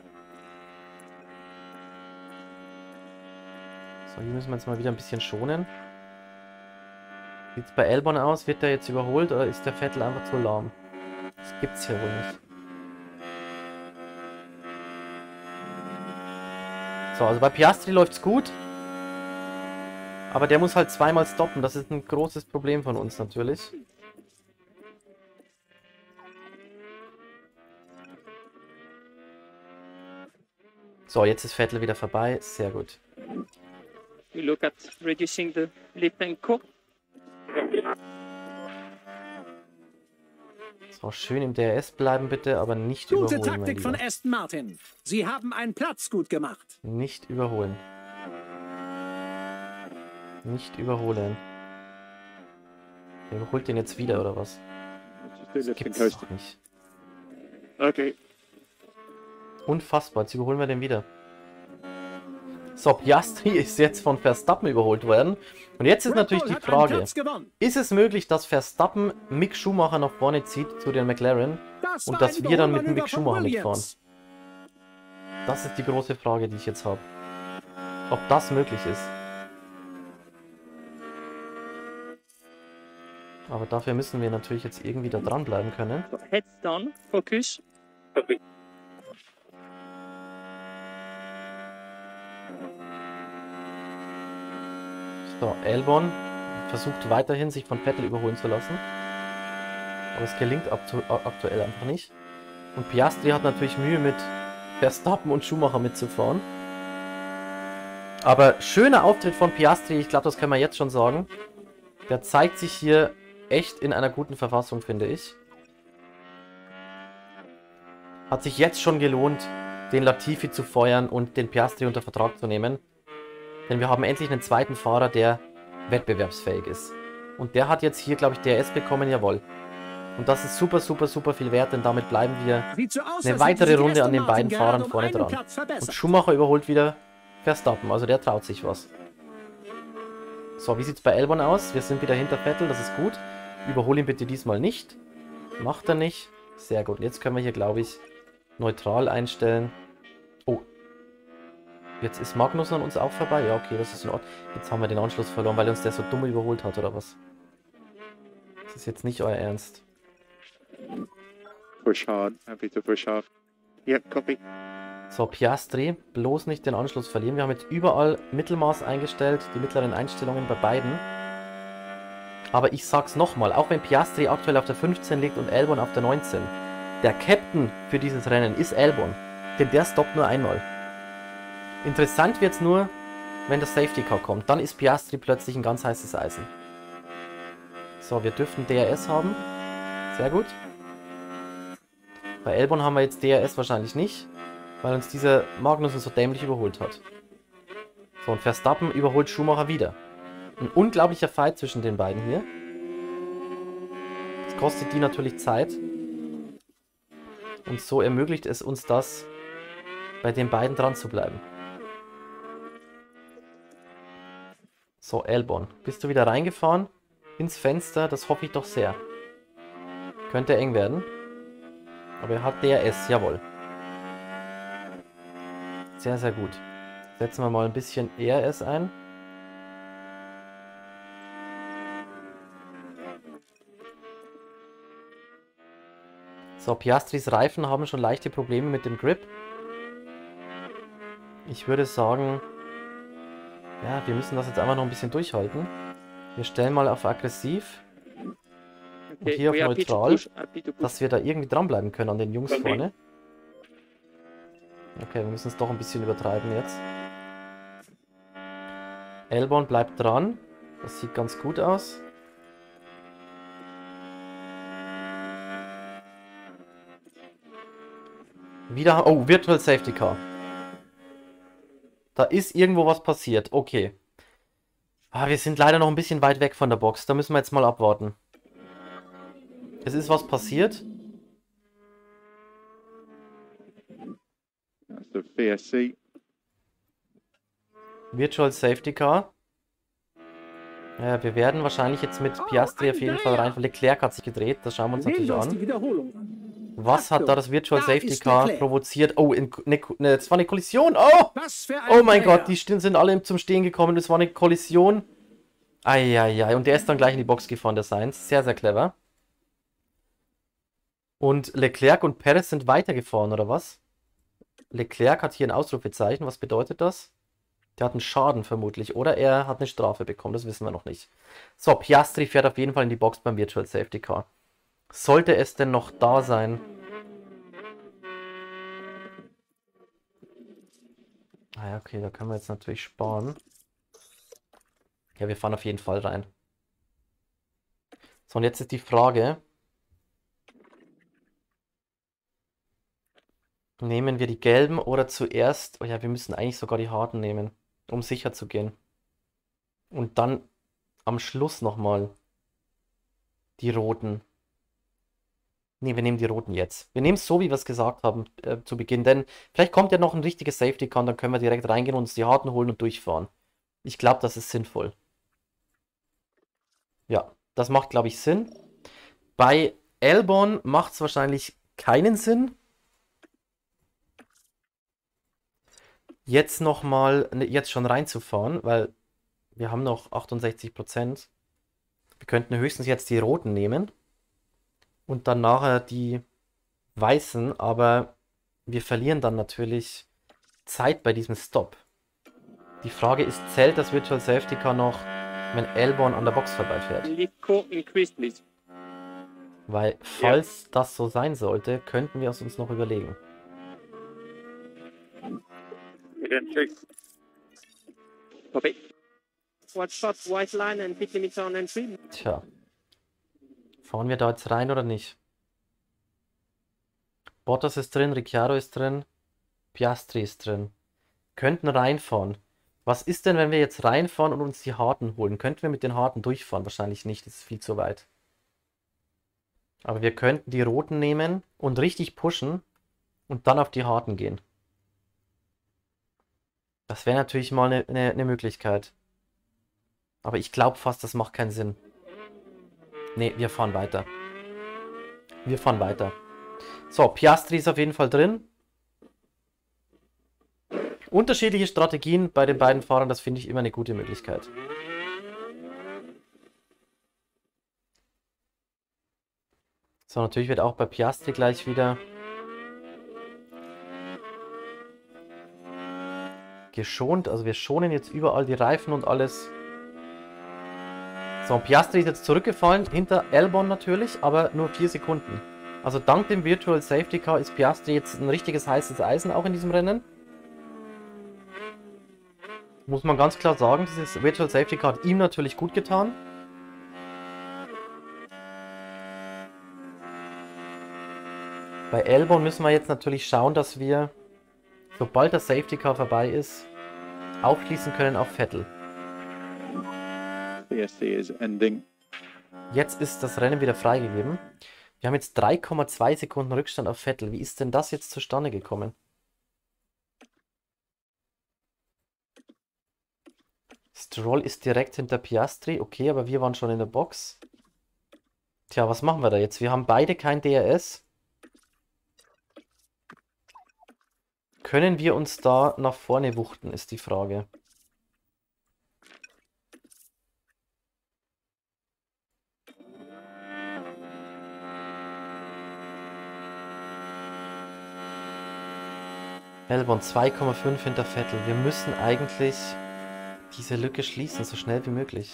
So, hier müssen wir jetzt mal wieder ein bisschen schonen. Sieht es bei Albon aus? Wird der jetzt überholt oder ist der Vettel einfach zu lahm? Das gibt's ja wohl nicht. So, also bei Piastri läuft's gut. Aber der muss halt zweimal stoppen. Das ist ein großes Problem von uns natürlich. So, jetzt ist Vettel wieder vorbei. Sehr gut. We look at reducing the lip and co. So, schön im D R S bleiben bitte, aber nicht Gute überholen. Gute Taktik von Aston Martin. Sie haben einen Platz gut gemacht. Nicht überholen. Nicht überholen. Der überholt den jetzt wieder, oder was? Das gibt's doch nicht. Okay. Unfassbar, jetzt überholen wir den wieder. So, Piastri ist jetzt von Verstappen überholt worden. Und jetzt ist natürlich die Frage, ist es möglich, dass Verstappen Mick Schumacher nach vorne zieht zu den McLaren und dass wir dann mit Mick Schumacher mitfahren? Das ist die große Frage, die ich jetzt habe. Ob das möglich ist. Aber dafür müssen wir natürlich jetzt irgendwie da dranbleiben können. Heads down, focus. So, Albon versucht weiterhin, sich von Vettel überholen zu lassen. Aber es gelingt aktuell einfach nicht. Und Piastri hat natürlich Mühe mit Verstappen und Schumacher mitzufahren. Aber schöner Auftritt von Piastri, ich glaube, das können wir jetzt schon sagen. Der zeigt sich hier echt in einer guten Verfassung, finde ich. Hat sich jetzt schon gelohnt, den Latifi zu feuern und den Piastri unter Vertrag zu nehmen. Denn wir haben endlich einen zweiten Fahrer, der wettbewerbsfähig ist. Und der hat jetzt hier, glaube ich, D R S bekommen, jawohl. Und das ist super, super, super viel wert, denn damit bleiben wir Sieht so aus, eine als weitere hätte sich Runde an Aston den beiden Martin Fahrern gerade um vorne einen dran. Platz verbessert. Und Schumacher überholt wieder Verstappen, also der traut sich was. So, wie sieht es bei Albon aus? Wir sind wieder hinter Vettel, das ist gut. Überhol ihn bitte diesmal nicht. Macht er nicht. Sehr gut. Und jetzt können wir hier, glaube ich, neutral einstellen. Oh. Jetzt ist Magnussen an uns auch vorbei. Ja, okay, das ist in Ordnung. Jetzt haben wir den Anschluss verloren, weil uns der so dumm überholt hat, oder was? Das ist jetzt nicht euer Ernst. Push hard. Happy to push hard. Yep, copy. So, Piastri, bloß nicht den Anschluss verlieren. Wir haben jetzt überall Mittelmaß eingestellt, die mittleren Einstellungen bei beiden. Aber ich sag's nochmal, auch wenn Piastri aktuell auf der fünfzehn liegt und Albon auf der neunzehn, der Captain für dieses Rennen ist Albon, denn der stoppt nur einmal. Interessant wird's nur, wenn das Safety Car kommt. Dann ist Piastri plötzlich ein ganz heißes Eisen. So, wir dürften D R S haben. Sehr gut. Bei Albon haben wir jetzt D R S wahrscheinlich nicht, weil uns dieser Magnussen so dämlich überholt hat. So, und Verstappen überholt Schumacher wieder. Ein unglaublicher Fight zwischen den beiden hier. Das kostet die natürlich Zeit. Und so ermöglicht es uns das, bei den beiden dran zu bleiben. So, Albon, bist du wieder reingefahren? Ins Fenster, das hoffe ich doch sehr. Könnte eng werden. Aber er hat D R S, jawohl. Sehr, sehr gut. Setzen wir mal ein bisschen E R S ein. So, Piastris Reifen haben schon leichte Probleme mit dem Grip. Ich würde sagen, ja, wir müssen das jetzt einfach noch ein bisschen durchhalten. Wir stellen mal auf aggressiv. Und Okay, hier auf we are happy to neutral, push, happy to push. dass wir da irgendwie dranbleiben können an den Jungs Okay. vorne. Okay, wir müssen es doch ein bisschen übertreiben jetzt. Albon bleibt dran. Das sieht ganz gut aus. Wieder, oh, Virtual Safety Car. Da ist irgendwo was passiert. Okay. Ah, wir sind leider noch ein bisschen weit weg von der Box. Da müssen wir jetzt mal abwarten. Es ist was passiert. That's the V S C. Virtual Safety Car. Ja, wir werden wahrscheinlich jetzt mit Piastri auf jeden Fall rein. Leclerc hat sich gedreht. Das schauen wir uns Nehmen natürlich wir uns die an. Wiederholung an. Was hat da das Virtual Da Safety ist Car Leclerc. provoziert? Oh, in, ne, ne, das war eine Kollision. Oh! Was für ein Oh mein Player. Gott, die Stimmen sind alle zum Stehen gekommen. Das war eine Kollision. Eieiei. Und der ist dann gleich in die Box gefahren, der Sainz. Sehr, sehr clever. Und Leclerc und Perez sind weitergefahren, oder was? Leclerc hat hier ein Ausrufezeichen. Was bedeutet das? Der hat einen Schaden vermutlich. Oder er hat eine Strafe bekommen. Das wissen wir noch nicht. So, Piastri fährt auf jeden Fall in die Box beim Virtual Safety Car. Sollte es denn noch da sein? Ah ja, okay, da können wir jetzt natürlich sparen. Ja, wir fahren auf jeden Fall rein. So, und jetzt ist die Frage. Nehmen wir die gelben oder zuerst... Oh ja, wir müssen eigentlich sogar die harten nehmen, um sicher zu gehen. Und dann am Schluss nochmal die roten. Ne, wir nehmen die roten jetzt. Wir nehmen es so, wie wir es gesagt haben äh, zu Beginn. Denn vielleicht kommt ja noch ein richtiges Safety Car und dann können wir direkt reingehen und uns die harten holen und durchfahren. Ich glaube, das ist sinnvoll. Ja, das macht, glaube ich, Sinn. Bei Albon macht es wahrscheinlich keinen Sinn. Jetzt nochmal, ne, jetzt schon reinzufahren, weil wir haben noch achtundsechzig Prozent. Wir könnten höchstens jetzt die roten nehmen. Und dann nachher die weißen, aber wir verlieren dann natürlich Zeit bei diesem Stop. Die Frage ist, zählt das Virtual Safety Car noch, wenn Albon an der Box vorbeifährt? Lico increase, please. Weil, falls das so sein sollte, könnten wir es uns noch überlegen. Copy. Watch shot, white line and pit limiter on entry. Tja. Fahren wir da jetzt rein oder nicht? Bottas ist drin, Ricciardo ist drin. Piastri ist drin. Könnten reinfahren. Was ist denn, wenn wir jetzt reinfahren und uns die Harten holen? Könnten wir mit den Harten durchfahren? Wahrscheinlich nicht, das ist viel zu weit. Aber wir könnten die Roten nehmen und richtig pushen und dann auf die Harten gehen. Das wäre natürlich mal eine, eine, eine Möglichkeit. Aber ich glaube fast, das macht keinen Sinn. Ne, wir fahren weiter. Wir fahren weiter. So, Piastri ist auf jeden Fall drin. Unterschiedliche Strategien bei den beiden Fahrern, das finde ich immer eine gute Möglichkeit. So, natürlich wird auch bei Piastri gleich wieder geschont. Also wir schonen jetzt überall die Reifen und alles. So, Piastri ist jetzt zurückgefallen, hinter Albon natürlich, aber nur vier Sekunden. Also dank dem Virtual Safety Car ist Piastri jetzt ein richtiges heißes Eisen auch in diesem Rennen. Muss man ganz klar sagen, dieses Virtual Safety Car hat ihm natürlich gut getan. Bei Albon müssen wir jetzt natürlich schauen, dass wir, sobald das Safety Car vorbei ist, aufschließen können auf Vettel. P S C is ending. Jetzt ist das Rennen wieder freigegeben. Wir haben jetzt drei Komma zwei Sekunden Rückstand auf Vettel. Wie ist denn das jetzt zustande gekommen? Stroll ist direkt hinter Piastri. Okay, aber wir waren schon in der Box. Tja, was machen wir da jetzt? Wir haben beide kein D R S. Können wir uns da nach vorne wuchten, ist die Frage. Albon zwei Komma fünf hinter Vettel. Wir müssen eigentlich diese Lücke schließen, so schnell wie möglich.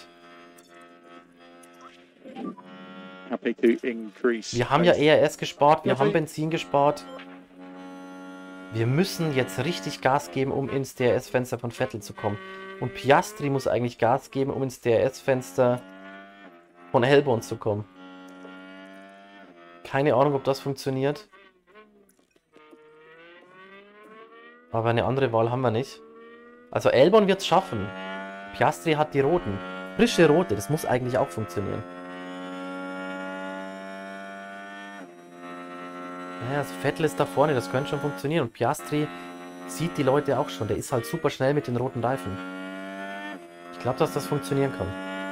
Happy to increase. Wir haben ja E R S gespart, wir haben Benzin gespart. Wir müssen jetzt richtig Gas geben, um ins D R S-Fenster von Vettel zu kommen. Und Piastri muss eigentlich Gas geben, um ins D R S-Fenster von Albon zu kommen. Keine Ahnung, ob das funktioniert. Aber eine andere Wahl haben wir nicht. Also Albon wird es schaffen. Piastri hat die roten. Frische rote, das muss eigentlich auch funktionieren. Naja, also Vettel ist da vorne, das könnte schon funktionieren. Und Piastri sieht die Leute auch schon. Der ist halt super schnell mit den roten Reifen. Ich glaube, dass das funktionieren kann.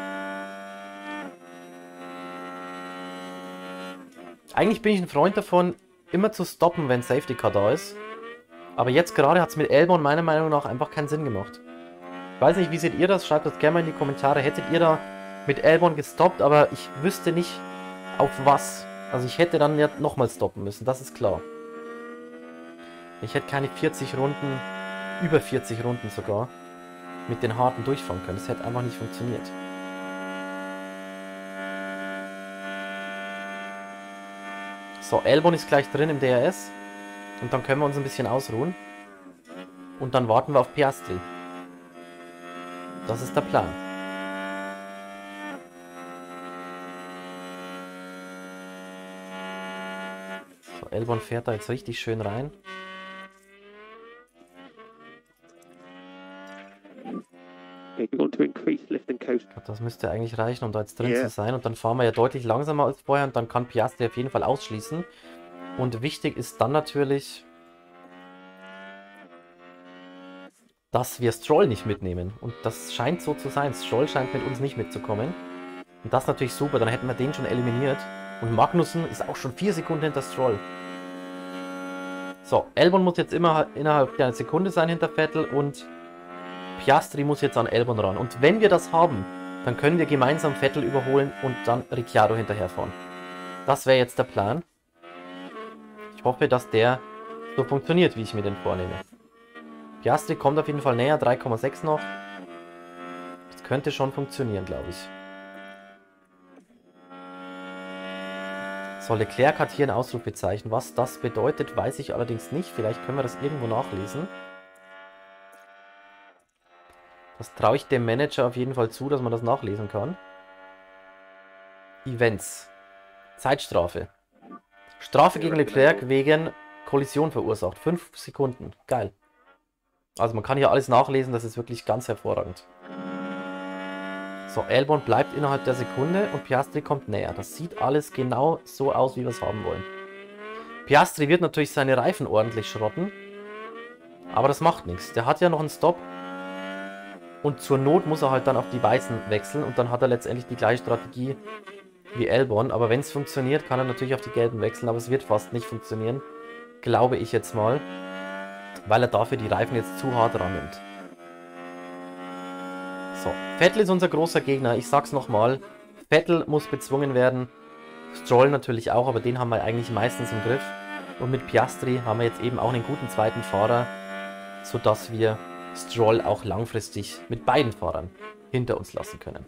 Eigentlich bin ich ein Freund davon, immer zu stoppen, wenn Safety Car da ist. Aber jetzt gerade hat es mit Albon meiner Meinung nach einfach keinen Sinn gemacht. Ich weiß nicht, wie seht ihr das? Schreibt das gerne mal in die Kommentare. Hättet ihr da mit Albon gestoppt, aber ich wüsste nicht auf was. Also ich hätte dann ja nochmal stoppen müssen, das ist klar. Ich hätte keine vierzig Runden, über vierzig Runden sogar, mit den harten durchfahren können. Das hätte einfach nicht funktioniert. So, Albon ist gleich drin im D R S. Und dann können wir uns ein bisschen ausruhen. Und dann warten wir auf Piastri. Das ist der Plan. So, Albon fährt da jetzt richtig schön rein. Das müsste eigentlich reichen, um da jetzt drin yeah. zu sein. Und dann fahren wir ja deutlich langsamer als vorher. Und dann kann Piastri auf jeden Fall ausschließen. Und wichtig ist dann natürlich, dass wir Stroll nicht mitnehmen. Und das scheint so zu sein. Stroll scheint mit uns nicht mitzukommen. Und das ist natürlich super, dann hätten wir den schon eliminiert. Und Magnussen ist auch schon vier Sekunden hinter Stroll. So, Albon muss jetzt immer innerhalb der Sekunde sein hinter Vettel und Piastri muss jetzt an Albon ran. Und wenn wir das haben, dann können wir gemeinsam Vettel überholen und dann Ricciardo hinterherfahren. Das wäre jetzt der Plan. Ich hoffe, dass der so funktioniert, wie ich mir den vornehme. Piastri kommt auf jeden Fall näher, drei Komma sechs noch. Das könnte schon funktionieren, glaube ich. So, Leclerc hat hier ein Ausrufezeichen. Was das bedeutet, weiß ich allerdings nicht. Vielleicht können wir das irgendwo nachlesen. Das traue ich dem Manager auf jeden Fall zu, dass man das nachlesen kann. Events. Zeitstrafe. Strafe gegen Leclerc wegen Kollision verursacht. Fünf Sekunden. Geil. Also man kann hier alles nachlesen, das ist wirklich ganz hervorragend. So, Albon bleibt innerhalb der Sekunde und Piastri kommt näher. Das sieht alles genau so aus, wie wir es haben wollen. Piastri wird natürlich seine Reifen ordentlich schrotten. Aber das macht nichts. Der hat ja noch einen Stop. Und zur Not muss er halt dann auf die Weißen wechseln. Und dann hat er letztendlich die gleiche Strategie wie Albon. Aber wenn es funktioniert, kann er natürlich auf die Gelben wechseln. Aber es wird fast nicht funktionieren. Glaube ich jetzt mal. Weil er dafür die Reifen jetzt zu hart rannimmt. So, Vettel ist unser großer Gegner. Ich sag's nochmal. Vettel muss bezwungen werden. Stroll natürlich auch, aber den haben wir eigentlich meistens im Griff. Und mit Piastri haben wir jetzt eben auch einen guten zweiten Fahrer, sodass wir Stroll auch langfristig mit beiden Fahrern hinter uns lassen können.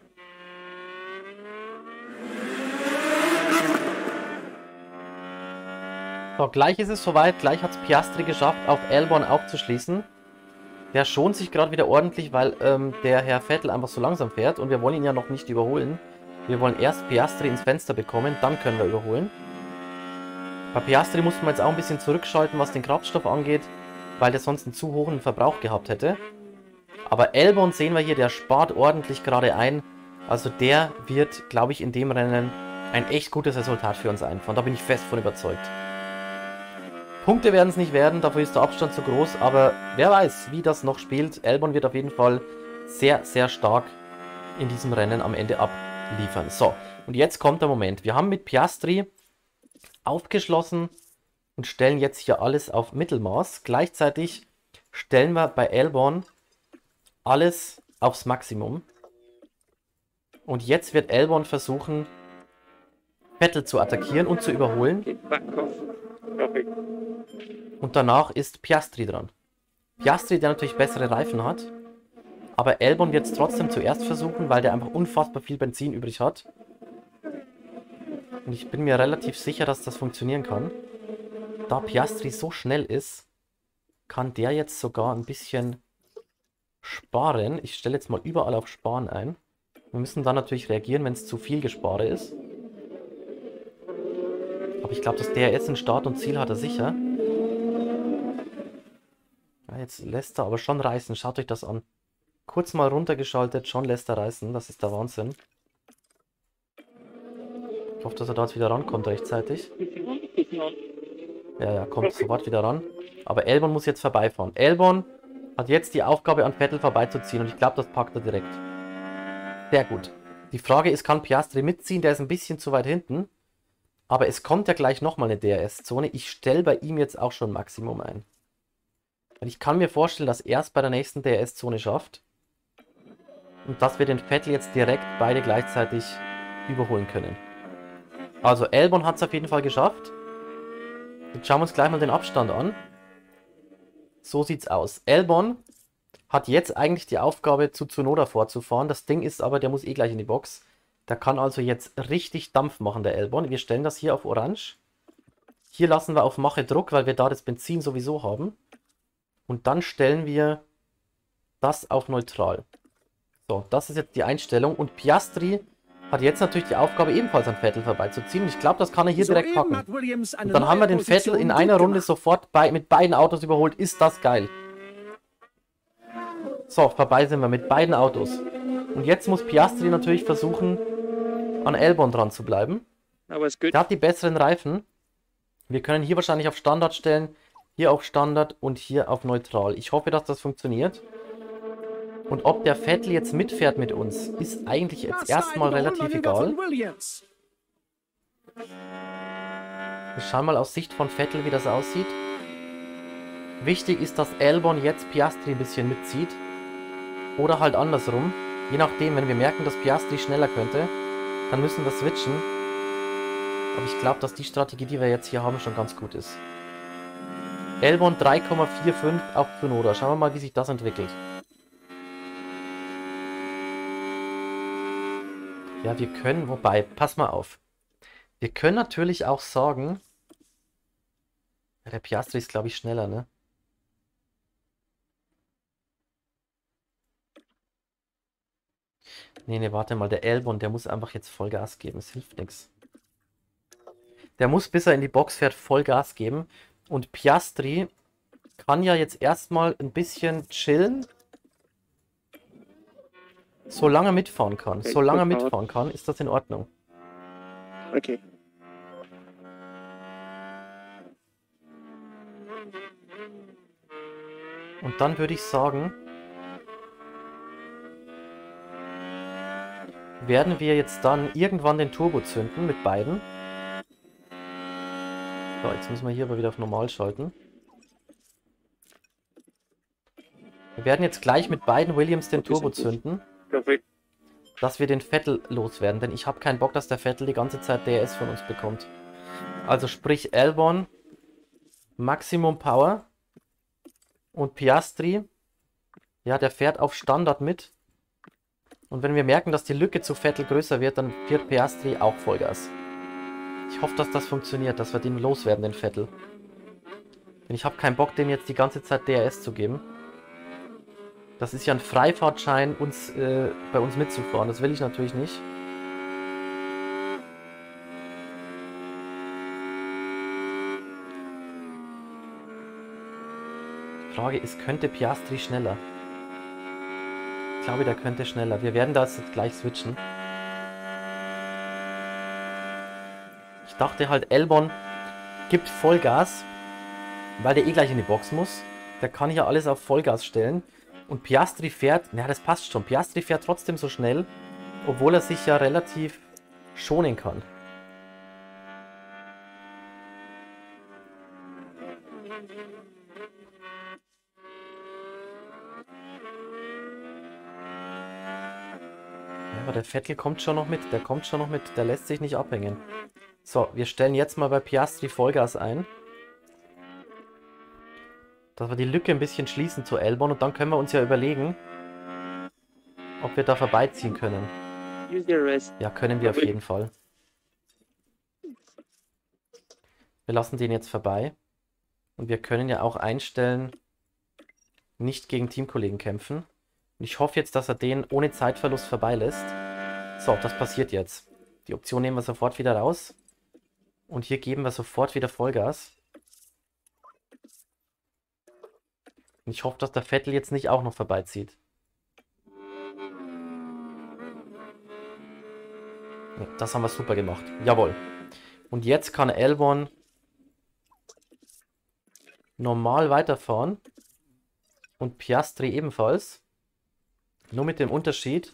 So, gleich ist es soweit. Gleich hat es Piastri geschafft, auf Albon aufzuschließen. Der schont sich gerade wieder ordentlich, weil ähm, der Herr Vettel einfach so langsam fährt. Und wir wollen ihn ja noch nicht überholen. Wir wollen erst Piastri ins Fenster bekommen, dann können wir überholen. Bei Piastri mussten wir jetzt auch ein bisschen zurückschalten, was den Kraftstoff angeht, weil der sonst einen zu hohen Verbrauch gehabt hätte. Aber Albon sehen wir hier, der spart ordentlich gerade ein. Also der wird, glaube ich, in dem Rennen ein echt gutes Resultat für uns einfahren. Da bin ich fest von überzeugt. Punkte werden es nicht werden, dafür ist der Abstand zu groß, aber wer weiß, wie das noch spielt. Albon wird auf jeden Fall sehr, sehr stark in diesem Rennen am Ende abliefern. So, und jetzt kommt der Moment. Wir haben mit Piastri aufgeschlossen und stellen jetzt hier alles auf Mittelmaß. Gleichzeitig stellen wir bei Albon alles aufs Maximum. Und jetzt wird Albon versuchen, Vettel zu attackieren und zu überholen. Und danach ist Piastri dran. Piastri, der natürlich bessere Reifen hat. Aber Albon wird es trotzdem zuerst versuchen, weil der einfach unfassbar viel Benzin übrig hat. Und ich bin mir relativ sicher, dass das funktionieren kann. Da Piastri so schnell ist, kann der jetzt sogar ein bisschen sparen. Ich stelle jetzt mal überall auf Sparen ein. Wir müssen dann natürlich reagieren, wenn es zu viel Gespare ist. Aber ich glaube, dass der jetzt ein Start und Ziel hat er sicher. Ja, jetzt lässt er aber schon reißen. Schaut euch das an. Kurz mal runtergeschaltet, schon lässt er reißen. Das ist der Wahnsinn. Ich hoffe, dass er da jetzt wieder rankommt rechtzeitig. Ja, ja, kommt sofort wieder ran. Aber Albon muss jetzt vorbeifahren. Albon hat jetzt die Aufgabe, an Vettel vorbeizuziehen. Und ich glaube, das packt er direkt. Sehr gut. Die Frage ist, kann Piastri mitziehen? Der ist ein bisschen zu weit hinten. Aber es kommt ja gleich nochmal eine D R S-Zone. Ich stelle bei ihm jetzt auch schon Maximum ein. Weil ich kann mir vorstellen, dass er es bei der nächsten D R S-Zone schafft. Und dass wir den Vettel jetzt direkt beide gleichzeitig überholen können. Also Albon hat es auf jeden Fall geschafft. Jetzt schauen wir uns gleich mal den Abstand an. So sieht's aus. Albon hat jetzt eigentlich die Aufgabe, zu Tsunoda vorzufahren. Das Ding ist aber, der muss eh gleich in die Box. Der kann also jetzt richtig Dampf machen, der Albon. Wir stellen das hier auf Orange. Hier lassen wir auf Mache Druck, weil wir da das Benzin sowieso haben. Und dann stellen wir das auf Neutral. So, das ist jetzt die Einstellung. Und Piastri hat jetzt natürlich die Aufgabe, ebenfalls an Vettel vorbeizuziehen. Und ich glaube, das kann er hier So direkt eben packen. hat Williams eine Und dann haben wir neue den Vettel in Position einer gut Runde gemacht. sofort bei, mit beiden Autos überholt. Ist das geil. So, vorbei sind wir mit beiden Autos. Und jetzt muss Piastri natürlich versuchen, an Albon dran zu bleiben. That was good. Der hat die besseren Reifen. Wir können hier wahrscheinlich auf Standard stellen, hier auf Standard und hier auf Neutral. Ich hoffe, dass das funktioniert. Und ob der Vettel jetzt mitfährt mit uns, ist eigentlich jetzt Das war erstmal ein relativ Überholmanöver egal. von Williams. Wir schauen mal aus Sicht von Vettel, wie das aussieht. Wichtig ist, dass Albon jetzt Piastri ein bisschen mitzieht. Oder halt andersrum. Je nachdem, wenn wir merken, dass Piastri schneller könnte, dann müssen wir switchen. Aber ich glaube, dass die Strategie, die wir jetzt hier haben, schon ganz gut ist. Albon drei Komma fünfundvierzig auf Tsunoda. Schauen wir mal, wie sich das entwickelt. Ja, wir können, wobei, pass mal auf. Wir können natürlich auch sagen, ja, der Piastri ist, glaube ich, schneller, ne? Nee, nee, warte mal, der Albon, der muss einfach jetzt Vollgas geben, es hilft nichts. Der muss, bis er in die Box fährt, Vollgas geben. Und Piastri kann ja jetzt erstmal ein bisschen chillen. Solange er mitfahren kann. Okay, Solange er gut, mitfahren kann, ist das in Ordnung. Okay. Und dann würde ich sagen, werden wir jetzt dann irgendwann den Turbo zünden mit beiden. So, jetzt müssen wir hier aber wieder auf normal schalten. Wir werden jetzt gleich mit beiden Williams den Turbo zünden, Perfekt. dass wir den Vettel loswerden, denn ich habe keinen Bock, dass der Vettel die ganze Zeit D R S von uns bekommt. Also sprich Albon, Maximum Power und Piastri, ja, der fährt auf Standard mit. Und wenn wir merken, dass die Lücke zu Vettel größer wird, dann fährt Piastri auch Vollgas. Ich hoffe, dass das funktioniert, dass wir den loswerden, den Vettel. Denn ich habe keinen Bock, dem jetzt die ganze Zeit D R S zu geben. Das ist ja ein Freifahrtschein, uns, äh, bei uns mitzufahren. Das will ich natürlich nicht. Die Frage ist, könnte Piastri schneller? Ich glaube, der könnte schneller. Wir werden das jetzt gleich switchen. Ich dachte halt, Albon gibt Vollgas, weil der eh gleich in die Box muss. Der kann hier alles auf Vollgas stellen. Und Piastri fährt, na das passt schon, Piastri fährt trotzdem so schnell, obwohl er sich ja relativ schonen kann. Ja, aber der Vettel kommt schon noch mit, der kommt schon noch mit, der lässt sich nicht abhängen. So, wir stellen jetzt mal bei Piastri Vollgas ein. Dass wir die Lücke ein bisschen schließen zu Albon und dann können wir uns ja überlegen, ob wir da vorbeiziehen können. Use your rest. Ja, können wir auf jeden Fall. Wir lassen den jetzt vorbei. Und wir können ja auch einstellen, nicht gegen Teamkollegen kämpfen. Und ich hoffe jetzt, dass er den ohne Zeitverlust vorbeilässt. So, das passiert jetzt. Die Option nehmen wir sofort wieder raus. Und hier geben wir sofort wieder Vollgas. Und ich hoffe, dass der Vettel jetzt nicht auch noch vorbeizieht. Ja, das haben wir super gemacht. Jawohl. Und jetzt kann Albon normal weiterfahren. Und Piastri ebenfalls. Nur mit dem Unterschied,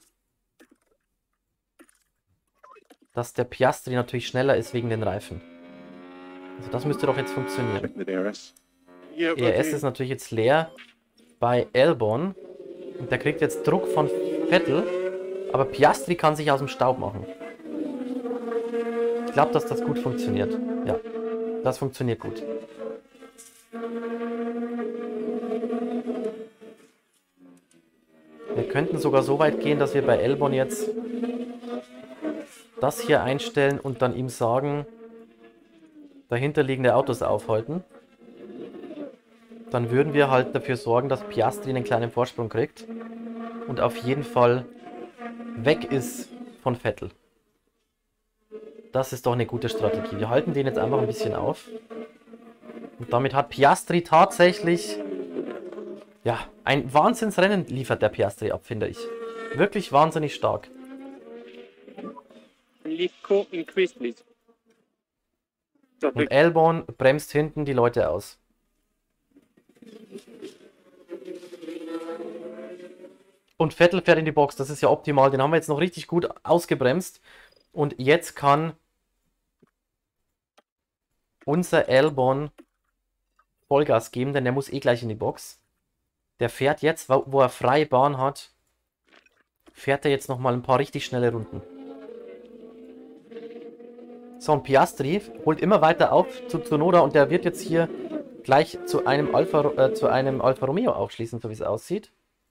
dass der Piastri natürlich schneller ist wegen den Reifen. Also das müsste doch jetzt funktionieren. Check the D R S. Yeah, E R S ist natürlich jetzt leer bei Albon. Und der kriegt jetzt Druck von Vettel. Aber Piastri kann sich aus dem Staub machen. Ich glaube, dass das gut funktioniert. Ja, das funktioniert gut. Wir könnten sogar so weit gehen, dass wir bei Albon jetzt das hier einstellen und dann ihm sagen, dahinterliegende Autos aufhalten. Dann würden wir halt dafür sorgen, dass Piastri einen kleinen Vorsprung kriegt und auf jeden Fall weg ist von Vettel. Das ist doch eine gute Strategie. Wir halten den jetzt einfach ein bisschen auf. Und damit hat Piastri tatsächlich, ja, ein Wahnsinnsrennen liefert der Piastri ab, finde ich. Wirklich wahnsinnig stark. Leave core increase, please. Und Perfect. Albon bremst hinten die Leute aus. Und Vettel fährt in die Box, das ist ja optimal. Den haben wir jetzt noch richtig gut ausgebremst. Und jetzt kann unser Albon Vollgas geben, denn der muss eh gleich in die Box. Der fährt jetzt, wo er freie Bahn hat, fährt er jetzt nochmal ein paar richtig schnelle Runden. So, und Piastri holt immer weiter auf zu Tsunoda und der wird jetzt hier gleich zu einem Alfa, äh, zu einem Alfa Romeo aufschließen, so wie es aussieht.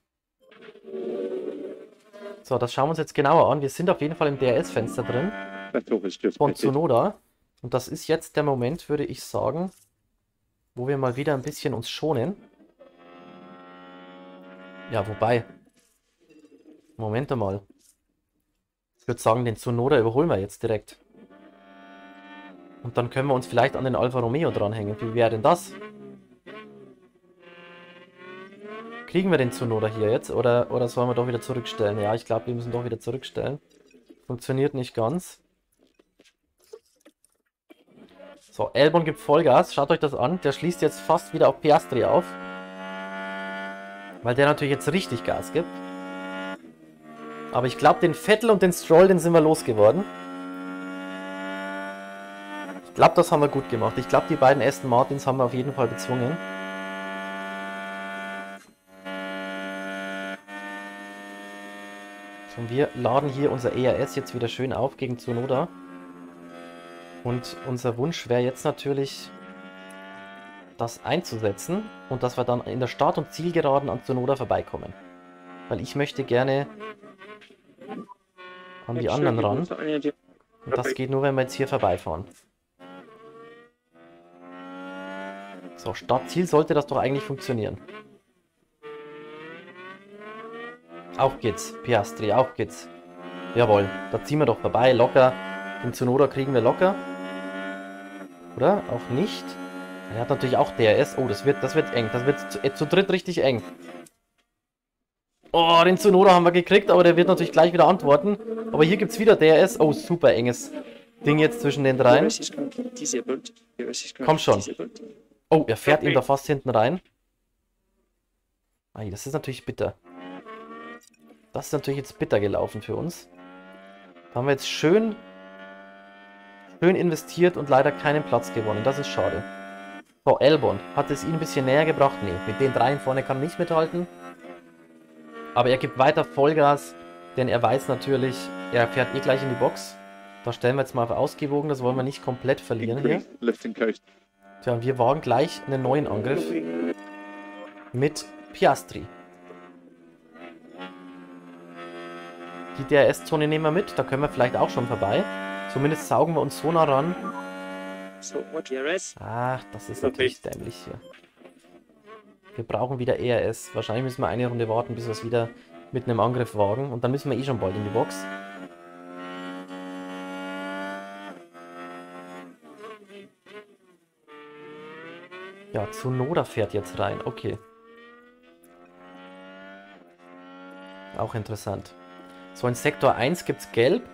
So, das schauen wir uns jetzt genauer an. Wir sind auf jeden Fall im D R S-Fenster drin Vettel has just von pitted. Tsunoda. Und das ist jetzt der Moment, würde ich sagen, wo wir mal wieder ein bisschen uns schonen. Ja, wobei. Moment mal. Ich würde sagen, den Tsunoda überholen wir jetzt direkt. Und dann können wir uns vielleicht an den Alfa Romeo dranhängen. Wie wäre denn das? Kriegen wir den Tsunoda hier jetzt? Oder, oder sollen wir doch wieder zurückstellen? Ja, ich glaube, wir müssen doch wieder zurückstellen. Funktioniert nicht ganz. So, Albon gibt Vollgas. Schaut euch das an. Der schließt jetzt fast wieder auf Piastri auf. Weil der natürlich jetzt richtig Gas gibt. Aber ich glaube, den Vettel und den Stroll, den sind wir losgeworden. Ich glaube, das haben wir gut gemacht. Ich glaube, die beiden Aston Martins haben wir auf jeden Fall bezwungen. Und wir laden hier unser E R S jetzt wieder schön auf gegen Tsunoda. Und unser Wunsch wäre jetzt natürlich, das einzusetzen und dass wir dann in der Start- und Zielgeraden an Tsunoda vorbeikommen. Weil ich möchte gerne an die anderen ran. Und das geht nur, wenn wir jetzt hier vorbeifahren. So, Start-Ziel sollte das doch eigentlich funktionieren. Auf geht's, Piastri, auf geht's. Jawohl, da ziehen wir doch vorbei, locker. Den Tsunoda kriegen wir locker. Oder? Auch nicht. Er hat natürlich auch D R S. Oh, das wird, das wird eng. Das wird zu, äh, zu dritt richtig eng. Oh, den Tsunoda haben wir gekriegt, aber der wird natürlich gleich wieder antworten. Aber hier gibt es wieder D R S. Oh, super enges Ding jetzt zwischen den dreien. Komm schon. Oh, er fährt ihm da fast hinten rein. Ei, das ist natürlich bitter. Das ist natürlich jetzt bitter gelaufen für uns. Da haben wir jetzt schön, schön investiert und leider keinen Platz gewonnen. Das ist schade. So, Albon. Hat es ihn ein bisschen näher gebracht? Nee, mit den dreien vorne kann er nicht mithalten. Aber er gibt weiter Vollgas, denn er weiß natürlich, er fährt eh gleich in die Box. Da stellen wir jetzt mal auf ausgewogen, das wollen wir nicht komplett verlieren hier. Tja, und wir wagen gleich einen neuen Angriff mit Piastri. Die D R S-Zone nehmen wir mit, da können wir vielleicht auch schon vorbei. Zumindest saugen wir uns so nah ran. Ach, das ist natürlich dämlich hier. Wir brauchen wieder E R S. Wahrscheinlich müssen wir eine Runde warten, bis wir es wieder mit einem Angriff wagen. Und dann müssen wir eh schon bald in die Box. Ja, Tsunoda fährt jetzt rein. Okay. Auch interessant. So, in Sektor eins gibt es gelb.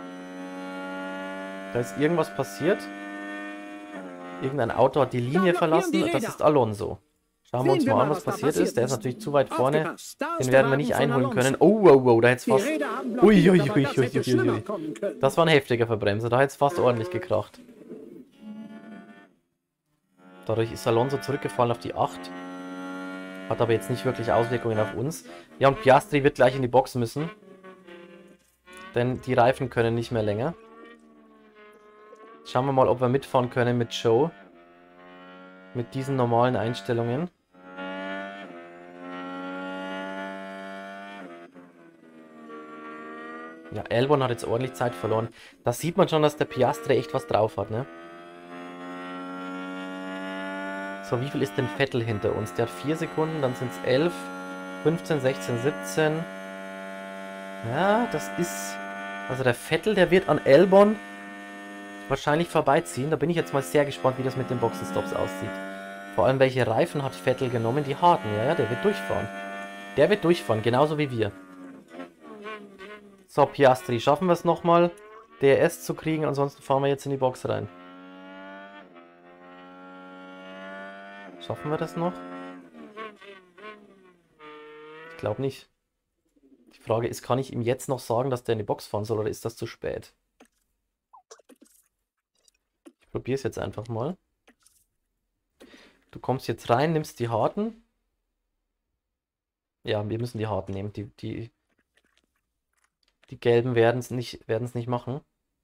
Da ist irgendwas passiert. Irgendein Auto hat die Linie verlassen. Das ist Alonso. Schauen wir uns mal an, was passiert ist. Der ist natürlich zu weit vorne. Den werden wir nicht einholen können. Oh, oh, oh, da hätte es fast... Uiuiuiuiui. Das war ein heftiger Verbremser. Da hätte es fast ordentlich gekracht. Dadurch ist Alonso zurückgefallen auf die acht. Hat aber jetzt nicht wirklich Auswirkungen auf uns. Ja, und Piastri wird gleich in die Box müssen. Denn die Reifen können nicht mehr länger. Schauen wir mal, ob wir mitfahren können mit Joe. Mit diesen normalen Einstellungen. Ja, Albon hat jetzt ordentlich Zeit verloren. Da sieht man schon, dass der Piastri echt was drauf hat, ne? So, wie viel ist denn Vettel hinter uns? Der hat vier Sekunden, dann sind es elf, fünfzehn, sechzehn, siebzehn. Ja, das ist... Also der Vettel, der wird an Albon wahrscheinlich vorbeiziehen. Da bin ich jetzt mal sehr gespannt, wie das mit den Boxenstops aussieht. Vor allem, welche Reifen hat Vettel genommen? Die harten, ja, ja, der wird durchfahren. Der wird durchfahren, genauso wie wir. So, Piastri, schaffen wir es nochmal, D R S zu kriegen, ansonsten fahren wir jetzt in die Box rein. Schaffen wir das noch? Ich glaube nicht. Die Frage ist, kann ich ihm jetzt noch sagen, dass der in die Box fahren soll, oder ist das zu spät? Ich probiere es jetzt einfach mal. Du kommst jetzt rein, nimmst die harten. Ja, wir müssen die harten nehmen. Die, die, die gelben werden es nicht, werden's nicht machen.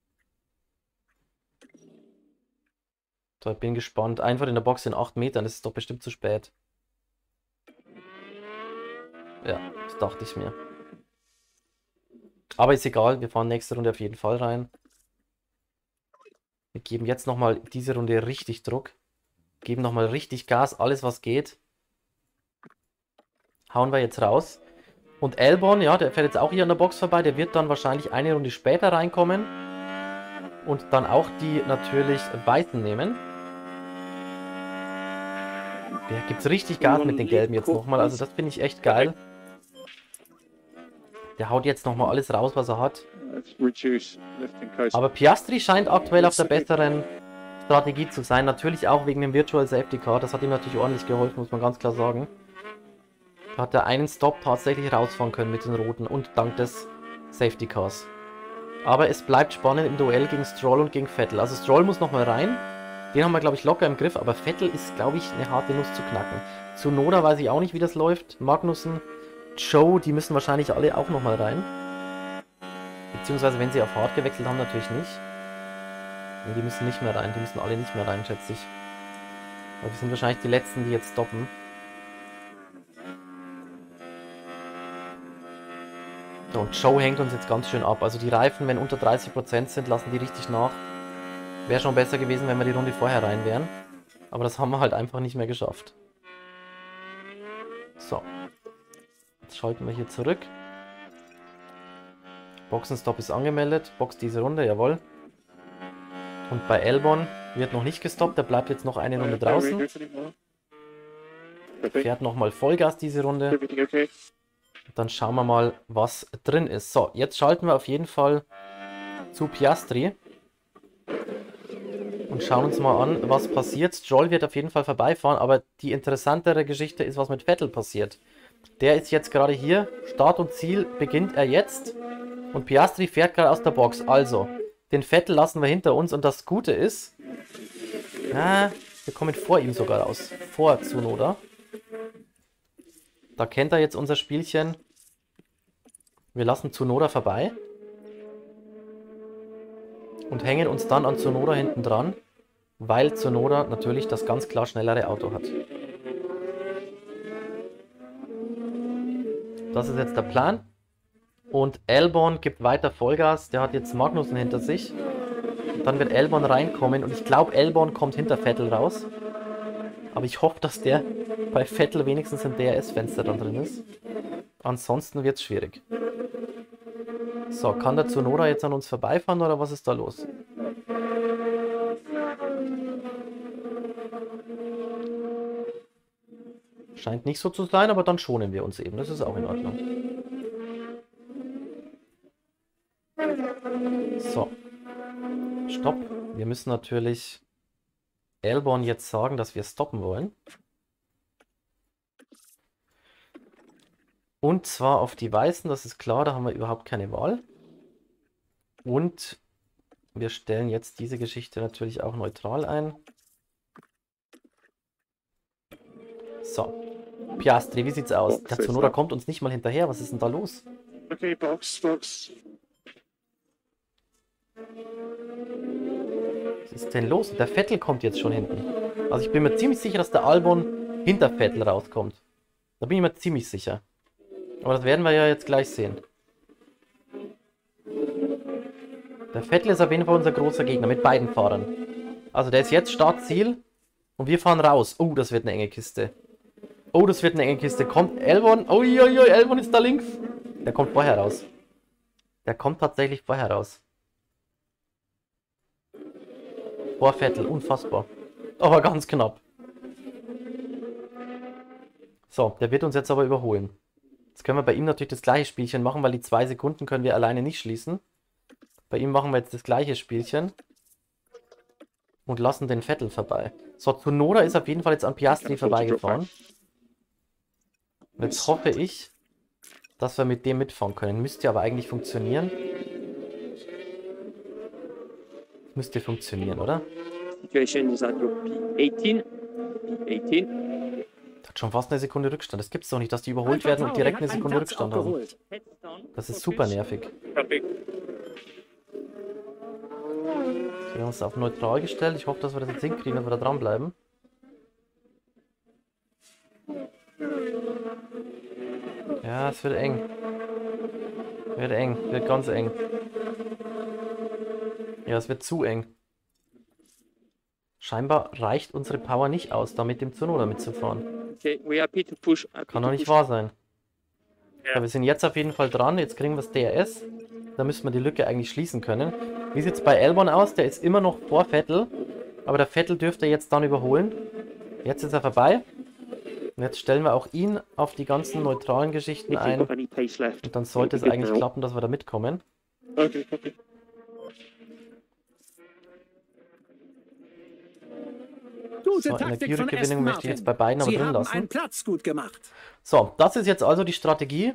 So, ich bin gespannt. Einfach in der Box in acht Metern, das ist doch bestimmt zu spät. Ja, das dachte ich mir. Aber ist egal, wir fahren nächste Runde auf jeden Fall rein. Wir geben jetzt nochmal diese Runde richtig Druck. Geben nochmal richtig Gas, alles was geht. Hauen wir jetzt raus. Und Albon, ja, der fährt jetzt auch hier an der Box vorbei. Der wird dann wahrscheinlich eine Runde später reinkommen. Und dann auch die natürlich Weißen nehmen. Der gibt richtig Gas mit den Gelben jetzt nochmal. Also das finde ich echt geil. Der haut jetzt nochmal alles raus, was er hat. Aber Piastri scheint aktuell auf der besseren Strategie zu sein. Natürlich auch wegen dem Virtual Safety Car. Das hat ihm natürlich ordentlich geholfen, muss man ganz klar sagen. Da hat er einen Stop tatsächlich rausfahren können mit den Roten und dank des Safety Cars. Aber es bleibt spannend im Duell gegen Stroll und gegen Vettel. Also Stroll muss nochmal rein. Den haben wir, glaube ich, locker im Griff. Aber Vettel ist, glaube ich, eine harte Nuss zu knacken. Tsunoda weiß ich auch nicht, wie das läuft. Magnussen, Joe, die müssen wahrscheinlich alle auch nochmal rein. Beziehungsweise, wenn sie auf hart gewechselt haben, natürlich nicht. Nee, die müssen nicht mehr rein. Die müssen alle nicht mehr rein, schätze ich. Aber wir sind wahrscheinlich die Letzten, die jetzt stoppen. So, und Joe hängt uns jetzt ganz schön ab. Also die Reifen, wenn unter dreißig Prozent sind, lassen die richtig nach. Wäre schon besser gewesen, wenn wir die Runde vorher rein wären. Aber das haben wir halt einfach nicht mehr geschafft. So. Jetzt schalten wir hier zurück. Boxenstopp ist angemeldet. Box diese Runde, jawohl. Und bei Albon wird noch nicht gestoppt. Der bleibt jetzt noch eine Runde draußen. Fährt nochmal Vollgas diese Runde. Dann schauen wir mal, was drin ist. So, jetzt schalten wir auf jeden Fall zu Piastri. Und schauen uns mal an, was passiert. Stroll wird auf jeden Fall vorbeifahren, aber die interessantere Geschichte ist, was mit Vettel passiert. Der ist jetzt gerade hier. Start und Ziel beginnt er jetzt. Und Piastri fährt gerade aus der Box. Also, den Vettel lassen wir hinter uns. Und das Gute ist, ah, wir kommen vor ihm sogar raus. Vor Tsunoda. Da kennt er jetzt unser Spielchen. Wir lassen Tsunoda vorbei. Und hängen uns dann an Tsunoda hinten dran. Weil Tsunoda natürlich das ganz klar schnellere Auto hat. Das ist jetzt der Plan. Und Albon gibt weiter Vollgas. Der hat jetzt Magnussen hinter sich. Und dann wird Albon reinkommen. Und ich glaube, Albon kommt hinter Vettel raus. Aber ich hoffe, dass der bei Vettel wenigstens im D R S-Fenster dann drin ist. Ansonsten wird es schwierig. So, kann der Tsunoda jetzt an uns vorbeifahren oder was ist da los? Scheint nicht so zu sein, aber dann schonen wir uns eben. Das ist auch in Ordnung. So. Stopp. Wir müssen natürlich Albon jetzt sagen, dass wir stoppen wollen. Und zwar auf die Weißen, das ist klar, da haben wir überhaupt keine Wahl. Und wir stellen jetzt diese Geschichte natürlich auch neutral ein. So. Piastri, wie sieht's aus? Der Tsunoda kommt uns nicht mal hinterher. Was ist denn da los? Okay, Box, Box. Was ist denn los? Der Vettel kommt jetzt schon hinten. Also ich bin mir ziemlich sicher, dass der Albon hinter Vettel rauskommt. Da bin ich mir ziemlich sicher. Aber das werden wir ja jetzt gleich sehen. Der Vettel ist auf jeden Fall unser großer Gegner mit beiden Fahrern. Also der ist jetzt Start-Ziel und wir fahren raus. Oh, das wird eine enge Kiste. Oh, das wird eine enge Kiste. Kommt Albon. Uiuiui, Albon ist da links. Der kommt vorher raus. Der kommt tatsächlich vorher raus. Vor Vettel, unfassbar. Aber ganz knapp. So, der wird uns jetzt aber überholen. Jetzt können wir bei ihm natürlich das gleiche Spielchen machen, weil die zwei Sekunden können wir alleine nicht schließen. Bei ihm machen wir jetzt das gleiche Spielchen. Und lassen den Vettel vorbei. So, Tsunoda ist auf jeden Fall jetzt an Piastri vorbeigefahren. Und jetzt hoffe ich, dass wir mit dem mitfahren können. Müsste aber eigentlich funktionieren. Müsste funktionieren, oder? Situation is at P achtzehn. P achtzehn. Hat schon fast eine Sekunde Rückstand. Das gibt es doch nicht, dass die überholt werden und direkt eine Sekunde Rückstand haben. Das ist super nervig. Wir haben uns auf neutral gestellt. Ich hoffe, dass wir das jetzt hinkriegen, dass wir da dranbleiben. Ja, es wird eng. Wird eng. Wird ganz eng. Ja, es wird zu eng. Scheinbar reicht unsere Power nicht aus, da mit dem Tsunoda mitzufahren. Okay, we are happy to push. Happy Kann doch to nicht push. wahr sein. Ja, wir sind jetzt auf jeden Fall dran. Jetzt kriegen wir das D R S. Da müsste man die Lücke eigentlich schließen können. Wie sieht es bei Albon aus? Der ist immer noch vor Vettel. Aber der Vettel dürfte jetzt dann überholen. Jetzt ist er vorbei. Und jetzt stellen wir auch ihn auf die ganzen neutralen Geschichten ein. Und dann sollte es eigentlich klappen, dass wir da mitkommen. Okay, okay. So, Energierückgewinnung möchte ich jetzt bei beiden aber drin lassen. Einen Platz gut gemacht. So, das ist jetzt also die Strategie.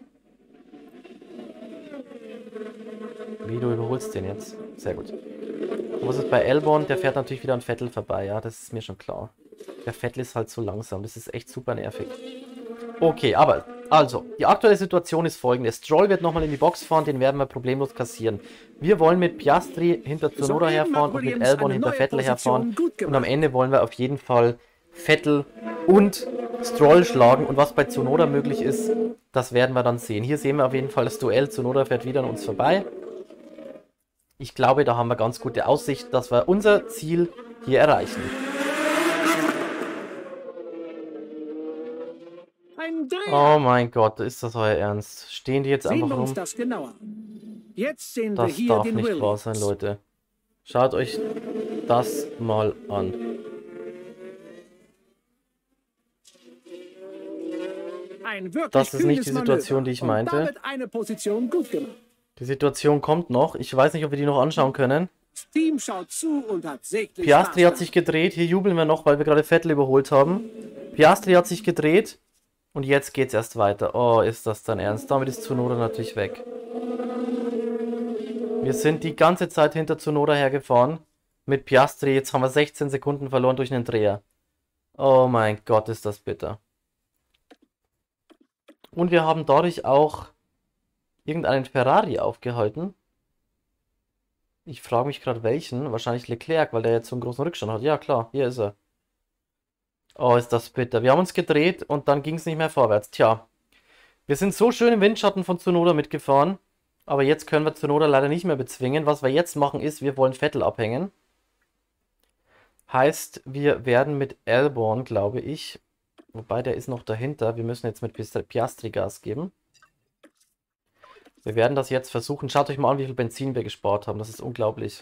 Wie, du überholst den jetzt. Sehr gut. Und was ist bei Albon? Der fährt natürlich wieder an Vettel vorbei. Ja, das ist mir schon klar. Der Vettel ist halt so langsam. Das ist echt super nervig. Okay, aber, also, die aktuelle Situation ist folgende. Stroll wird nochmal in die Box fahren, den werden wir problemlos kassieren. Wir wollen mit Piastri hinter Tsunoda herfahren und mit Albon hinter Vettel herfahren. Und am Ende wollen wir auf jeden Fall Vettel und Stroll schlagen. Und was bei Tsunoda möglich ist, das werden wir dann sehen. Hier sehen wir auf jeden Fall das Duell. Tsunoda fährt wieder an uns vorbei. Ich glaube, da haben wir ganz gute Aussicht, dass wir unser Ziel hier erreichen. Oh mein Gott, ist das euer Ernst? Stehen die jetzt einfach rum? Das genauer. Jetzt sehen das wir hier darf den nicht Williams. wahr sein, Leute. Schaut euch das mal an. Ein wirklich das ist nicht die kühnes Situation, Manöver. die ich Und meinte. damit eine Position gut gemacht. Die Situation kommt noch. Ich weiß nicht, ob wir die noch anschauen können. Das Team schaut zu und hat säglich Piastri Spaß hat sich gedreht. Hier jubeln wir noch, weil wir gerade Vettel überholt haben. Piastri hat sich gedreht. Und jetzt geht's erst weiter. Oh, ist das dein Ernst? Damit ist Tsunoda natürlich weg. Wir sind die ganze Zeit hinter Tsunoda hergefahren. Mit Piastri. Jetzt haben wir sechzehn Sekunden verloren durch einen Dreher. Oh mein Gott, ist das bitter. Und wir haben dadurch auch irgendeinen Ferrari aufgehalten. Ich frage mich gerade welchen. Wahrscheinlich Leclerc, weil der jetzt so einen großen Rückstand hat. Ja klar, hier ist er. Oh, ist das bitter. Wir haben uns gedreht und dann ging es nicht mehr vorwärts. Tja, wir sind so schön im Windschatten von Tsunoda mitgefahren. Aber jetzt können wir Tsunoda leider nicht mehr bezwingen. Was wir jetzt machen ist, wir wollen Vettel abhängen. Heißt, wir werden mit Albon, glaube ich, wobei der ist noch dahinter. Wir müssen jetzt mit Piastri Gas geben. Wir werden das jetzt versuchen. Schaut euch mal an, wie viel Benzin wir gespart haben. Das ist unglaublich.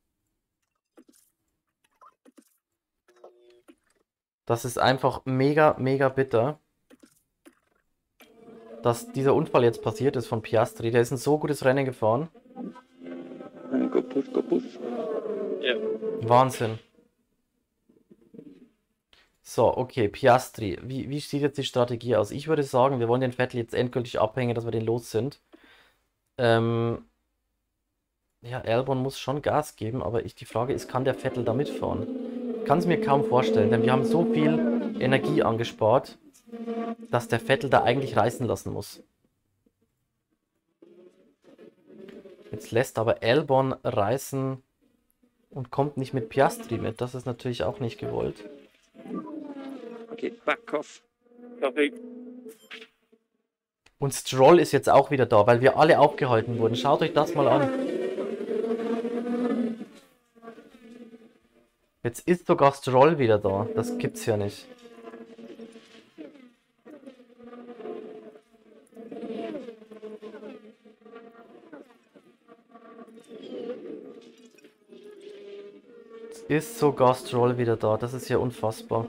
Das ist einfach mega, mega bitter, dass dieser Unfall jetzt passiert ist von Piastri. Der ist ein so gutes Rennen gefahren. Go push, go push. Ja. Wahnsinn. So, okay, Piastri. Wie, wie sieht jetzt die Strategie aus? Ich würde sagen, wir wollen den Vettel jetzt endgültig abhängen, dass wir den los sind. Ähm, ja, Albon muss schon Gas geben, aber ich, die Frage ist, kann der Vettel da mitfahren? Ich kann es mir kaum vorstellen, denn wir haben so viel Energie angespart, dass der Vettel da eigentlich reißen lassen muss. Jetzt lässt aber Albon reißen und kommt nicht mit Piastri mit. Das ist natürlich auch nicht gewollt. Okay, back off. Okay. Und Stroll ist jetzt auch wieder da, weil wir alle aufgehalten wurden. Schaut euch das mal an. Jetzt ist sogar Stroll wieder da. Das gibt's ja nicht. Jetzt ist sogar Stroll wieder da. Das ist ja unfassbar.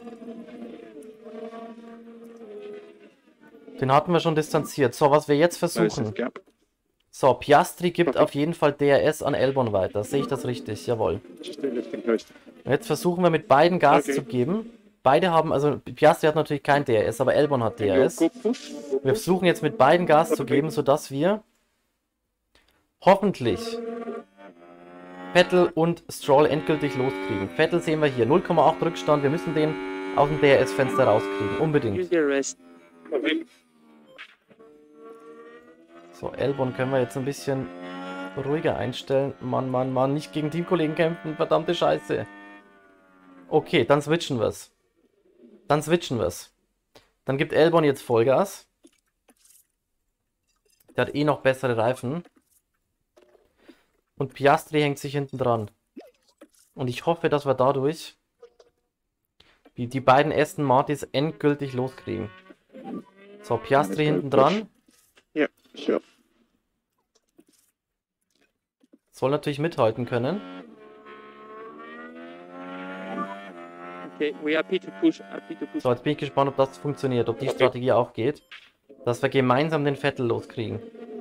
Den hatten wir schon distanziert. So, was wir jetzt versuchen. So, Piastri gibt auf jeden Fall D R S an Albon weiter. Sehe ich das richtig? Jawohl. Jetzt versuchen wir mit beiden Gas okay. zu geben. Beide haben, also Piastri hat natürlich kein D R S, aber Albon hat D R S. Wir versuchen jetzt mit beiden Gas zu geben, sodass wir hoffentlich Vettel und Stroll endgültig loskriegen. Vettel sehen wir hier, null Komma acht Rückstand. Wir müssen den aus dem D R S-Fenster rauskriegen, unbedingt. So, Albon können wir jetzt ein bisschen ruhiger einstellen. Mann, Mann, Mann, nicht gegen Teamkollegen kämpfen, verdammte Scheiße. Okay, dann switchen wir's. Dann switchen wir's. Dann gibt Albon jetzt Vollgas. Der hat eh noch bessere Reifen. Und Piastri hängt sich hinten dran. Und ich hoffe, dass wir dadurch die, die beiden Aston Martins endgültig loskriegen. So, Piastri hinten dran. Ja, sure. Soll natürlich mithalten können. Okay, we are P to push. Uh, P to push. So, jetzt bin ich gespannt, ob das funktioniert, ob die Okay. Strategie auch geht. Dass wir gemeinsam den Vettel loskriegen.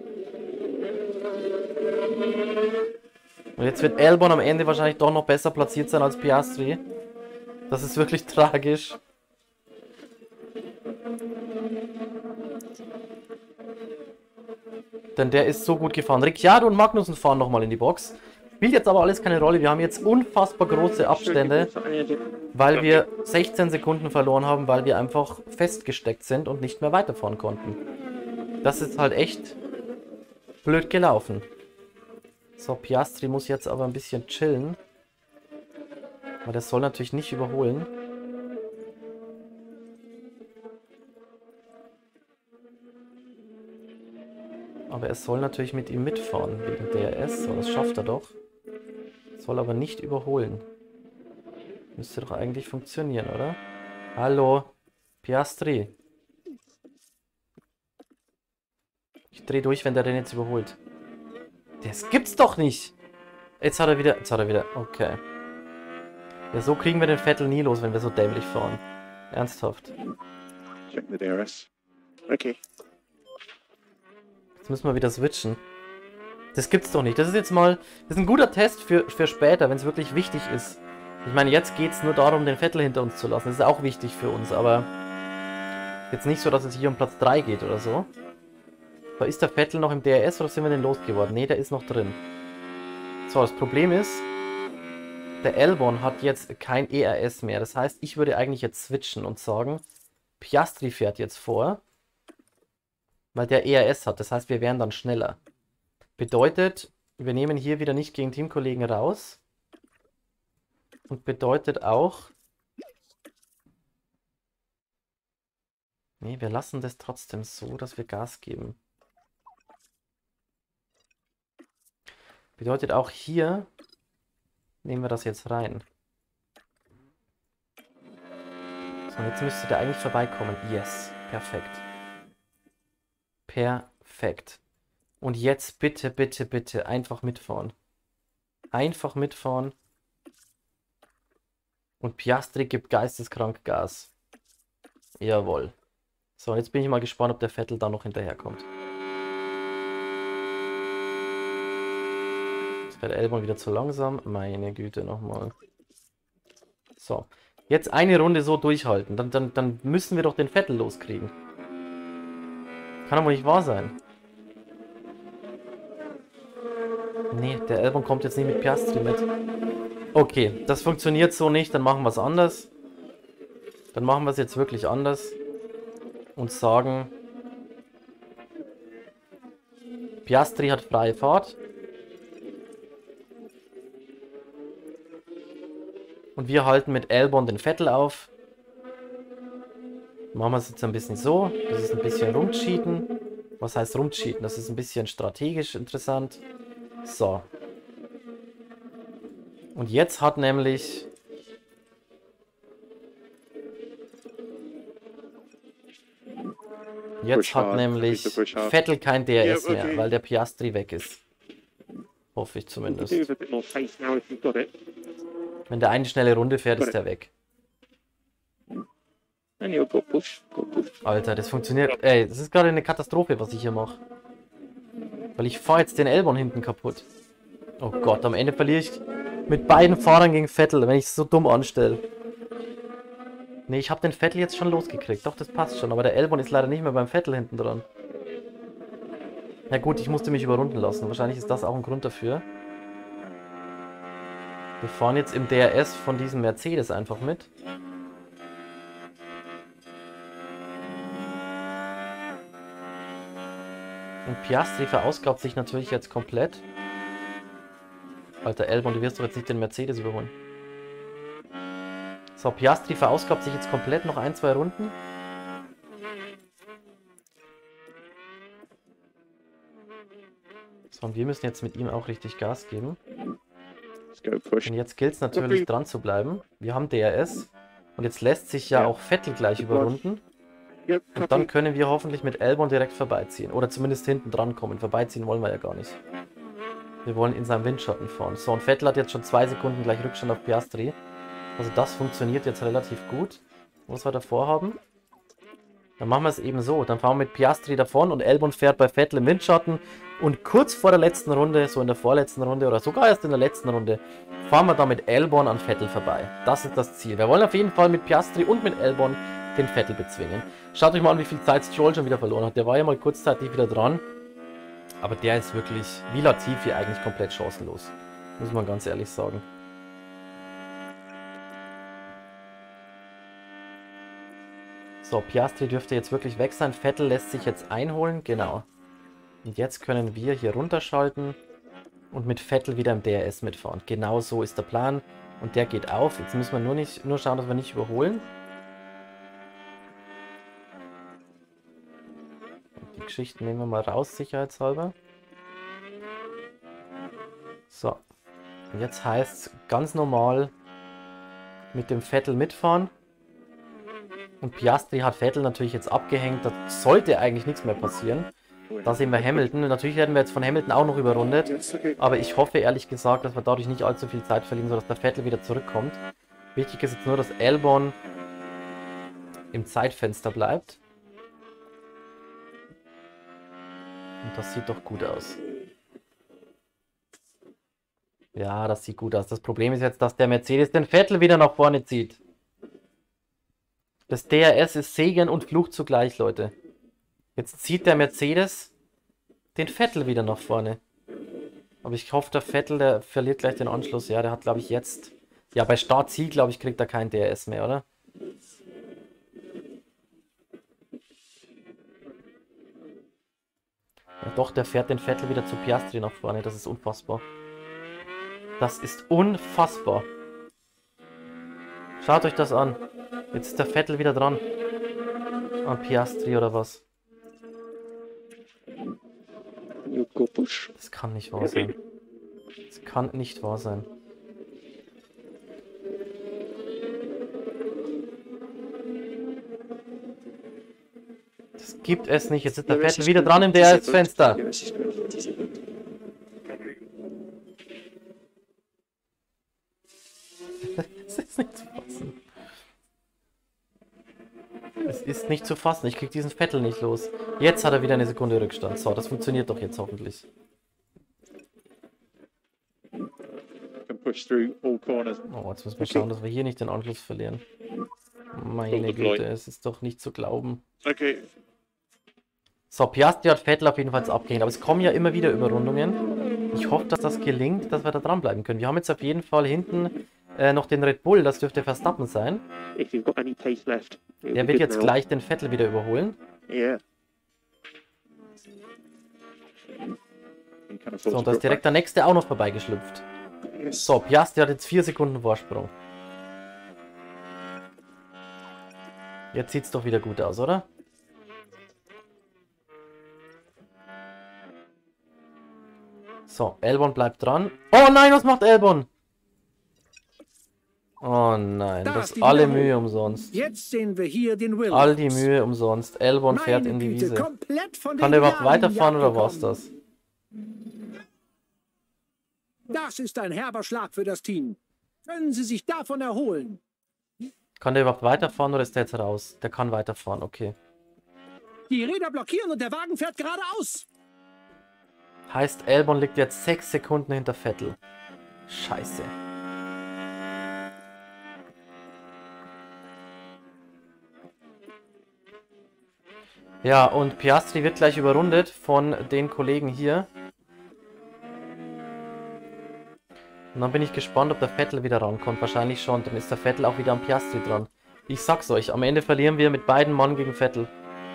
Und jetzt wird Albon am Ende wahrscheinlich doch noch besser platziert sein als Piastri. Das ist wirklich tragisch. Denn der ist so gut gefahren. Ricciardo und Magnussen fahren nochmal in die Box. Spielt jetzt aber alles keine Rolle. Wir haben jetzt unfassbar große Abstände, weil wir sechzehn Sekunden verloren haben, weil wir einfach festgesteckt sind und nicht mehr weiterfahren konnten. Das ist halt echt blöd gelaufen. So, Piastri muss jetzt aber ein bisschen chillen. Weil das soll natürlich nicht überholen. Aber er soll natürlich mit ihm mitfahren, wegen D R S. So, das schafft er doch. Soll aber nicht überholen. Müsste doch eigentlich funktionieren, oder? Hallo, Piastri. Ich drehe durch, wenn der den jetzt überholt. Das gibt's doch nicht. Jetzt hat er wieder... Jetzt hat er wieder... Okay. Ja, so kriegen wir den Vettel nie los, wenn wir so dämlich fahren. Ernsthaft. Check the D R S. Okay. Jetzt müssen wir wieder switchen. Das gibt's doch nicht. Das ist jetzt mal... Das ist ein guter Test für, für später, wenn es wirklich wichtig ist. Ich meine, jetzt geht's nur darum, den Vettel hinter uns zu lassen. Das ist auch wichtig für uns, aber... Jetzt nicht so, dass es hier um Platz drei geht oder so. Aber ist der Vettel noch im D R S oder sind wir denn losgeworden? Ne, der ist noch drin. So, das Problem ist, der Albon hat jetzt kein E R S mehr. Das heißt, ich würde eigentlich jetzt switchen und sagen, Piastri fährt jetzt vor, weil der E R S hat. Das heißt, wir wären dann schneller. Bedeutet, wir nehmen hier wieder nicht gegen Teamkollegen raus. Und bedeutet auch, nee, wir lassen das trotzdem so, dass wir Gas geben. Bedeutet auch hier, nehmen wir das jetzt rein. So, und jetzt müsste der eigentlich vorbeikommen. Yes, perfekt. Perfekt. Und jetzt bitte, bitte, bitte einfach mitfahren. Einfach mitfahren. Und Piastri gibt geisteskrank Gas. Jawohl. So, und jetzt bin ich mal gespannt, ob der Vettel da noch hinterherkommt. Der Albon wieder zu langsam. Meine Güte, nochmal. So. Jetzt eine Runde so durchhalten. Dann, dann, dann müssen wir doch den Vettel loskriegen. Kann aber nicht wahr sein. Nee, der Albon kommt jetzt nicht mit Piastri mit. Okay, das funktioniert so nicht. Dann machen wir es anders. Dann machen wir es jetzt wirklich anders. Und sagen... Piastri hat freie Fahrt. Und wir halten mit Albon den Vettel auf. Machen wir es jetzt ein bisschen so. Das ist ein bisschen rumcheaten. Was heißt rumcheaten? Das ist ein bisschen strategisch interessant. So. Und jetzt hat nämlich... Jetzt hat nämlich Vettel kein D R S mehr, weil der Piastri weg ist. Hoffe ich zumindest. Do a bit more pace now if you've got it. Wenn der eine schnelle Runde fährt, ist der weg. And you'll go push, go push. Alter, das funktioniert... Ey, das ist gerade eine Katastrophe, was ich hier mache. Weil ich fahre jetzt den Albon hinten kaputt. Oh Gott, am Ende verliere ich mit beiden Fahrern gegen Vettel, wenn ich es so dumm anstelle. Ne, ich habe den Vettel jetzt schon losgekriegt. Doch, das passt schon. Aber der Albon ist leider nicht mehr beim Vettel hinten dran. Na gut, ich musste mich überrunden lassen. Wahrscheinlich ist das auch ein Grund dafür. Wir fahren jetzt im D R S von diesem Mercedes einfach mit. Und Piastri verausgabt sich natürlich jetzt komplett. Alter Albon, du wirst doch jetzt nicht den Mercedes überholen. So, Piastri verausgabt sich jetzt komplett noch ein, zwei Runden. So, und wir müssen jetzt mit ihm auch richtig Gas geben. Und jetzt gilt es natürlich dran zu bleiben. Wir haben D R S. Und jetzt lässt sich ja auch Vettel gleich überrunden. Und dann können wir hoffentlich mit Albon direkt vorbeiziehen. Oder zumindest hinten dran kommen. Vorbeiziehen wollen wir ja gar nicht. Wir wollen in seinem Windschatten fahren. So, und Vettel hat jetzt schon zwei Sekunden gleich Rückstand auf Piastri. Also das funktioniert jetzt relativ gut. Was wir davor haben. Dann machen wir es eben so. Dann fahren wir mit Piastri davon und Albon fährt bei Vettel im Windschatten. Und kurz vor der letzten Runde, so in der vorletzten Runde oder sogar erst in der letzten Runde, fahren wir dann mit Albon an Vettel vorbei. Das ist das Ziel. Wir wollen auf jeden Fall mit Piastri und mit Albon den Vettel bezwingen. Schaut euch mal an, wie viel Zeit Stroll schon wieder verloren hat. Der war ja mal kurzzeitig wieder dran. Aber der ist wirklich, wie Latifi, eigentlich komplett chancenlos. Muss man ganz ehrlich sagen. So, Piastri dürfte jetzt wirklich weg sein. Vettel lässt sich jetzt einholen. Genau. Und jetzt können wir hier runterschalten und mit Vettel wieder im D R S mitfahren. Genau so ist der Plan. Und der geht auf. Jetzt müssen wir nur, nicht, nur schauen, dass wir nicht überholen. Und die Geschichten nehmen wir mal raus, sicherheitshalber. So. Und jetzt heißt es ganz normal mit dem Vettel mitfahren. Und Piastri hat Vettel natürlich jetzt abgehängt. Da sollte eigentlich nichts mehr passieren. Da sehen wir Hamilton. Natürlich werden wir jetzt von Hamilton auch noch überrundet. Aber ich hoffe ehrlich gesagt, dass wir dadurch nicht allzu viel Zeit verlieren, sodass der Vettel wieder zurückkommt. Wichtig ist jetzt nur, dass Albon im Zeitfenster bleibt. Und das sieht doch gut aus. Ja, das sieht gut aus. Das Problem ist jetzt, dass der Mercedes den Vettel wieder nach vorne zieht. Das D R S ist Segen und Fluch zugleich, Leute. Jetzt zieht der Mercedes den Vettel wieder nach vorne. Aber ich hoffe, der Vettel, der verliert gleich den Anschluss. Ja, der hat, glaube ich, jetzt... Ja, bei Start-Ziel, glaube ich, kriegt er kein D R S mehr, oder? Ja, doch, der fährt den Vettel wieder zu Piastri nach vorne. Das ist unfassbar. Das ist unfassbar. Schaut euch das an. Jetzt ist der Vettel wieder dran. An Piastri oder was? Das kann nicht wahr sein. Das kann nicht wahr sein. Das gibt es nicht. Jetzt ist der Vettel wieder dran im D R S-Fenster. Das ist nicht zu fassen. Es ist nicht zu fassen. Ich krieg diesen Vettel nicht los. Jetzt hat er wieder eine Sekunde Rückstand. So, das funktioniert doch jetzt hoffentlich. Oh, jetzt müssen wir schauen, dass wir hier nicht den Anschluss verlieren. Meine Güte, es ist doch nicht zu glauben. Okay. So, Piastri hat Vettel auf jeden Fall abgehängt. Aber es kommen ja immer wieder Überrundungen. Ich hoffe, dass das gelingt, dass wir da dranbleiben können. Wir haben jetzt auf jeden Fall hinten äh, noch den Red Bull. Das dürfte Verstappen sein. Der wird jetzt gleich den Vettel wieder überholen. Yeah. So, und da ist direkt der nächste auch noch vorbeigeschlüpft. So, Piastri hat jetzt vier Sekunden Vorsprung. Jetzt sieht es doch wieder gut aus, oder? So, Albon bleibt dran. Oh nein, was macht Albon? Oh nein, Da das ist die alle Wiederholung. Mühe umsonst. Jetzt sehen wir hier den Williams. All die Mühe umsonst. Albon fährt in die Meine Güte, Wiese. komplett von Kann den der überhaupt Jahren weiterfahren oder abgekommen. war's das? Das ist ein herber Schlag für das Team. Können Sie sich davon erholen? Kann der überhaupt weiterfahren oder ist der jetzt raus? Der kann weiterfahren, okay. Die Räder blockieren und der Wagen fährt geradeaus. Heißt, Albon liegt jetzt sechs Sekunden hinter Vettel. Scheiße. Ja, und Piastri wird gleich überrundet von den Kollegen hier. Und dann bin ich gespannt, ob der Vettel wieder rankommt. Wahrscheinlich schon. Dann ist der Vettel auch wieder am Piastri dran. Ich sag's euch, am Ende verlieren wir mit beiden Mann gegen Vettel.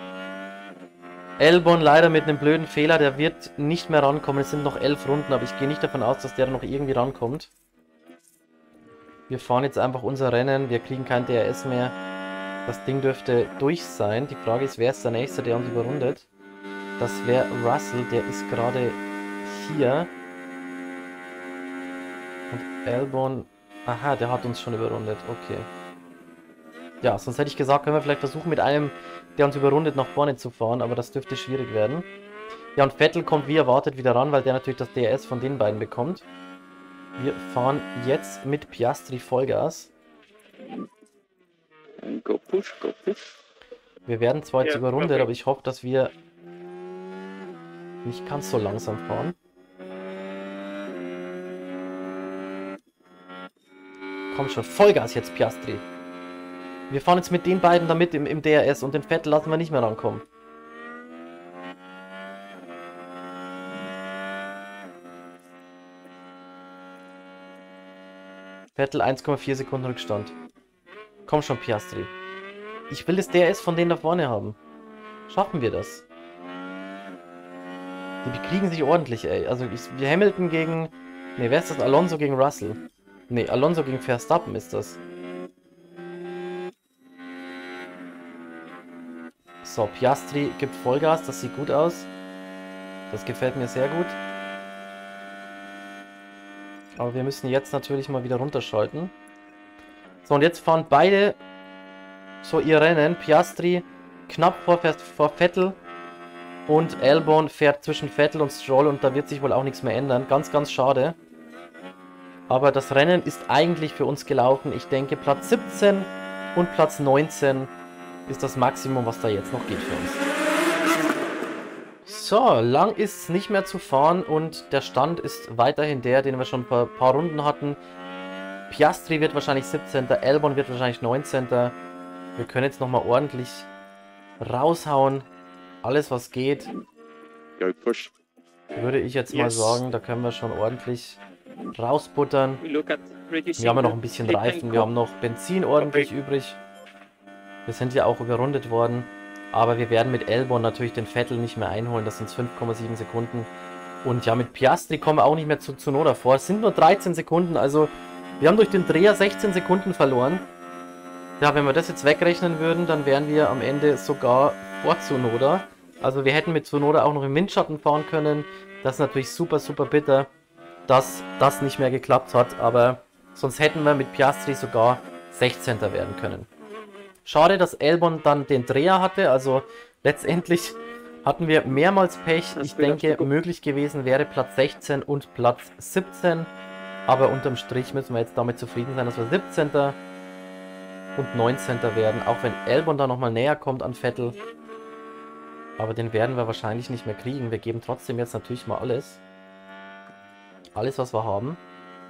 Albon leider mit einem blöden Fehler. Der wird nicht mehr rankommen. Es sind noch elf Runden, aber ich gehe nicht davon aus, dass der noch irgendwie rankommt. Wir fahren jetzt einfach unser Rennen. Wir kriegen kein D R S mehr. Das Ding dürfte durch sein. Die Frage ist, wer ist der Nächste, der uns überrundet? Das wäre Russell. Der ist gerade hier. Und Albon... Aha, der hat uns schon überrundet. Okay. Ja, sonst hätte ich gesagt, können wir vielleicht versuchen, mit einem, der uns überrundet, nach vorne zu fahren. Aber das dürfte schwierig werden. Ja, und Vettel kommt wie erwartet wieder ran, weil der natürlich das D R S von den beiden bekommt. Wir fahren jetzt mit Piastri Vollgas. Go push, go push. Wir werden zwar jetzt Ja, überrundet, okay. aber ich hoffe, dass wir nicht ganz so langsam fahren. Komm schon, Vollgas jetzt, Piastri. Wir fahren jetzt mit den beiden damit im, im D R S und den Vettel lassen wir nicht mehr rankommen. Vettel eins Komma vier Sekunden Rückstand. Komm schon, Piastri. Ich will das D R S von denen da vorne haben. Schaffen wir das? Die bekriegen sich ordentlich, ey. Also ich, wir Hamilton gegen... Ne, wer ist das? Alonso gegen Russell. Ne, Alonso gegen Verstappen ist das. So, Piastri gibt Vollgas. Das sieht gut aus. Das gefällt mir sehr gut. Aber wir müssen jetzt natürlich mal wieder runterschalten. So, und jetzt fahren beide so ihr Rennen. Piastri knapp vor, vor Vettel. Und Albon fährt zwischen Vettel und Stroll und da wird sich wohl auch nichts mehr ändern. Ganz, ganz schade. Aber das Rennen ist eigentlich für uns gelaufen. Ich denke, Platz siebzehn und Platz neunzehn ist das Maximum, was da jetzt noch geht für uns. So, lang ist es nicht mehr zu fahren und der Stand ist weiterhin der, den wir schon ein paar, paar Runden hatten. Piastri wird wahrscheinlich siebzehnter Albon wird wahrscheinlich neunzehnter Wir können jetzt nochmal ordentlich raushauen. Alles, was geht. Go push. Würde ich jetzt mal Yes. sagen, da können wir schon ordentlich rausbuttern. We look at reducing Wir haben ja noch the ein bisschen slip Reifen, and wir haben noch Benzin ordentlich übrig. Wir sind ja auch überrundet worden. Aber wir werden mit Albon natürlich den Vettel nicht mehr einholen. Das sind fünf Komma sieben Sekunden. Und ja, mit Piastri kommen wir auch nicht mehr zu Tsunoda vor. Es sind nur dreizehn Sekunden. Also wir haben durch den Dreher sechzehn Sekunden verloren. Ja, wenn wir das jetzt wegrechnen würden, dann wären wir am Ende sogar vor Tsunoda. Also wir hätten mit Tsunoda auch noch im Windschatten fahren können. Das ist natürlich super, super bitter, dass das nicht mehr geklappt hat. Aber sonst hätten wir mit Piastri sogar sechzehnter werden können. Schade, dass Albon dann den Dreher hatte. Also letztendlich hatten wir mehrmals Pech. Ich denke, möglich gewesen wäre Platz sechzehn und Platz siebzehn. Aber unterm Strich müssen wir jetzt damit zufrieden sein, dass wir siebzehnter und neunzehnter werden. Auch wenn Albon da nochmal näher kommt an Vettel. Aber den werden wir wahrscheinlich nicht mehr kriegen. Wir geben trotzdem jetzt natürlich mal alles. Alles, was wir haben.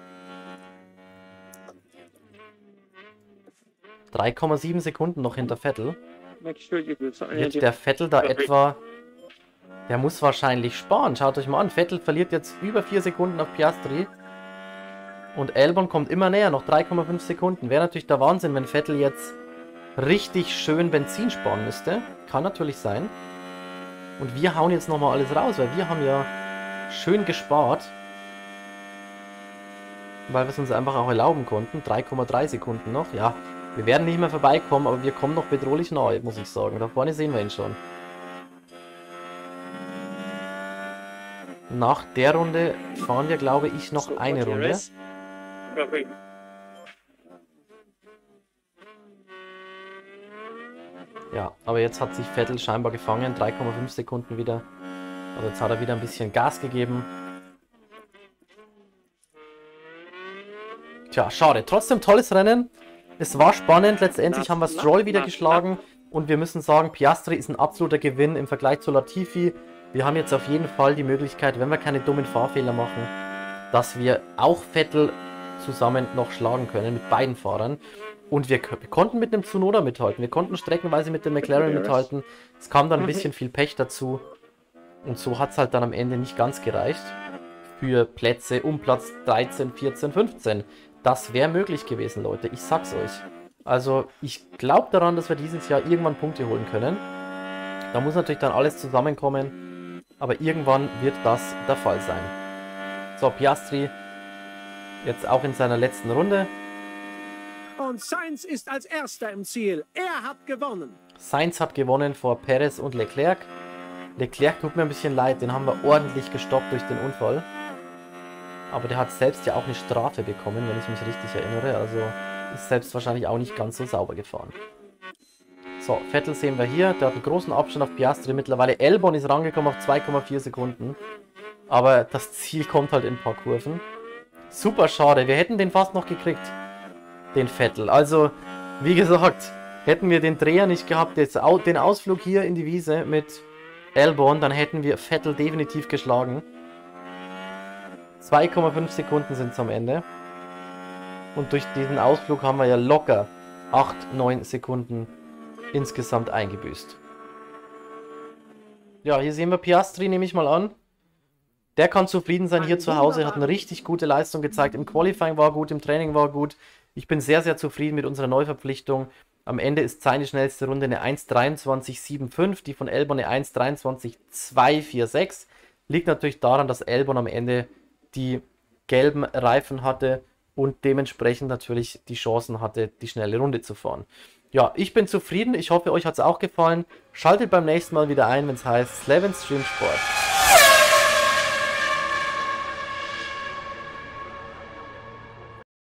drei Komma sieben Sekunden noch hinter Vettel. make sure you do something. Wird der Vettel da etwa... Der muss wahrscheinlich sparen. Schaut euch mal an. Vettel verliert jetzt über vier Sekunden auf Piastri. Und Albon kommt immer näher. Noch drei Komma fünf Sekunden. Wäre natürlich der Wahnsinn, wenn Vettel jetzt richtig schön Benzin sparen müsste. Kann natürlich sein. Und wir hauen jetzt nochmal alles raus, weil wir haben ja schön gespart. Weil wir es uns einfach auch erlauben konnten. drei Komma drei Sekunden noch. Ja, wir werden nicht mehr vorbeikommen, aber wir kommen noch bedrohlich nahe, muss ich sagen. Da vorne sehen wir ihn schon. Nach der Runde fahren wir, glaube ich, noch eine Runde. Ja, aber jetzt hat sich Vettel scheinbar gefangen. drei Komma fünf Sekunden wieder. Also jetzt hat er wieder ein bisschen Gas gegeben. Tja, schade. Trotzdem tolles Rennen. Es war spannend. Letztendlich haben wir Stroll wieder geschlagen. Und wir müssen sagen, Piastri ist ein absoluter Gewinn im Vergleich zu Latifi. Wir haben jetzt auf jeden Fall die Möglichkeit, wenn wir keine dummen Fahrfehler machen, dass wir auch Vettel zusammen noch schlagen können mit beiden Fahrern. Und wir, wir konnten mit dem Tsunoda mithalten. Wir konnten streckenweise mit dem McLaren mithalten. Es kam dann ein bisschen viel Pech dazu. Und so hat es halt dann am Ende nicht ganz gereicht. Für Plätze um Platz dreizehn, vierzehn, fünfzehn. Das wäre möglich gewesen, Leute. Ich sag's euch. Also, ich glaube daran, dass wir dieses Jahr irgendwann Punkte holen können. Da muss natürlich dann alles zusammenkommen. Aber irgendwann wird das der Fall sein. So, Piastri jetzt auch in seiner letzten Runde. Und Sainz ist als Erster im Ziel. Er hat gewonnen. Sainz hat gewonnen vor Perez und Leclerc. Leclerc tut mir ein bisschen leid, den haben wir ordentlich gestoppt durch den Unfall. Aber der hat selbst ja auch eine Strafe bekommen, wenn ich mich richtig erinnere. Also ist selbst wahrscheinlich auch nicht ganz so sauber gefahren. So, Vettel sehen wir hier. Der hat einen großen Abstand auf Piastri. Mittlerweile Albon ist rangekommen auf zwei Komma vier Sekunden. Aber das Ziel kommt halt in ein paar Kurven. Super schade. Wir hätten den fast noch gekriegt. Den Vettel. Also, wie gesagt, hätten wir den Dreher nicht gehabt, jetzt den Ausflug hier in die Wiese mit Albon, dann hätten wir Vettel definitiv geschlagen. zwei Komma fünf Sekunden sind es am Ende. Und durch diesen Ausflug haben wir ja locker acht, neun Sekunden insgesamt eingebüßt. Ja, hier sehen wir Piastri, nehme ich mal an. Der kann zufrieden sein hier zu Hause, hat eine richtig gute Leistung gezeigt. Im Qualifying war gut, im Training war gut. Ich bin sehr, sehr zufrieden mit unserer Neuverpflichtung. Am Ende ist seine schnellste Runde eine eins dreiundzwanzig fünfundsiebzig, die von Albon eine eins dreiundzwanzig zweihundertsechsundvierzig. Liegt natürlich daran, dass Albon am Ende die gelben Reifen hatte und dementsprechend natürlich die Chancen hatte, die schnelle Runde zu fahren. Ja, ich bin zufrieden. Ich hoffe, euch hat es auch gefallen. Schaltet beim nächsten Mal wieder ein, wenn es heißt Slevin Stream Sport.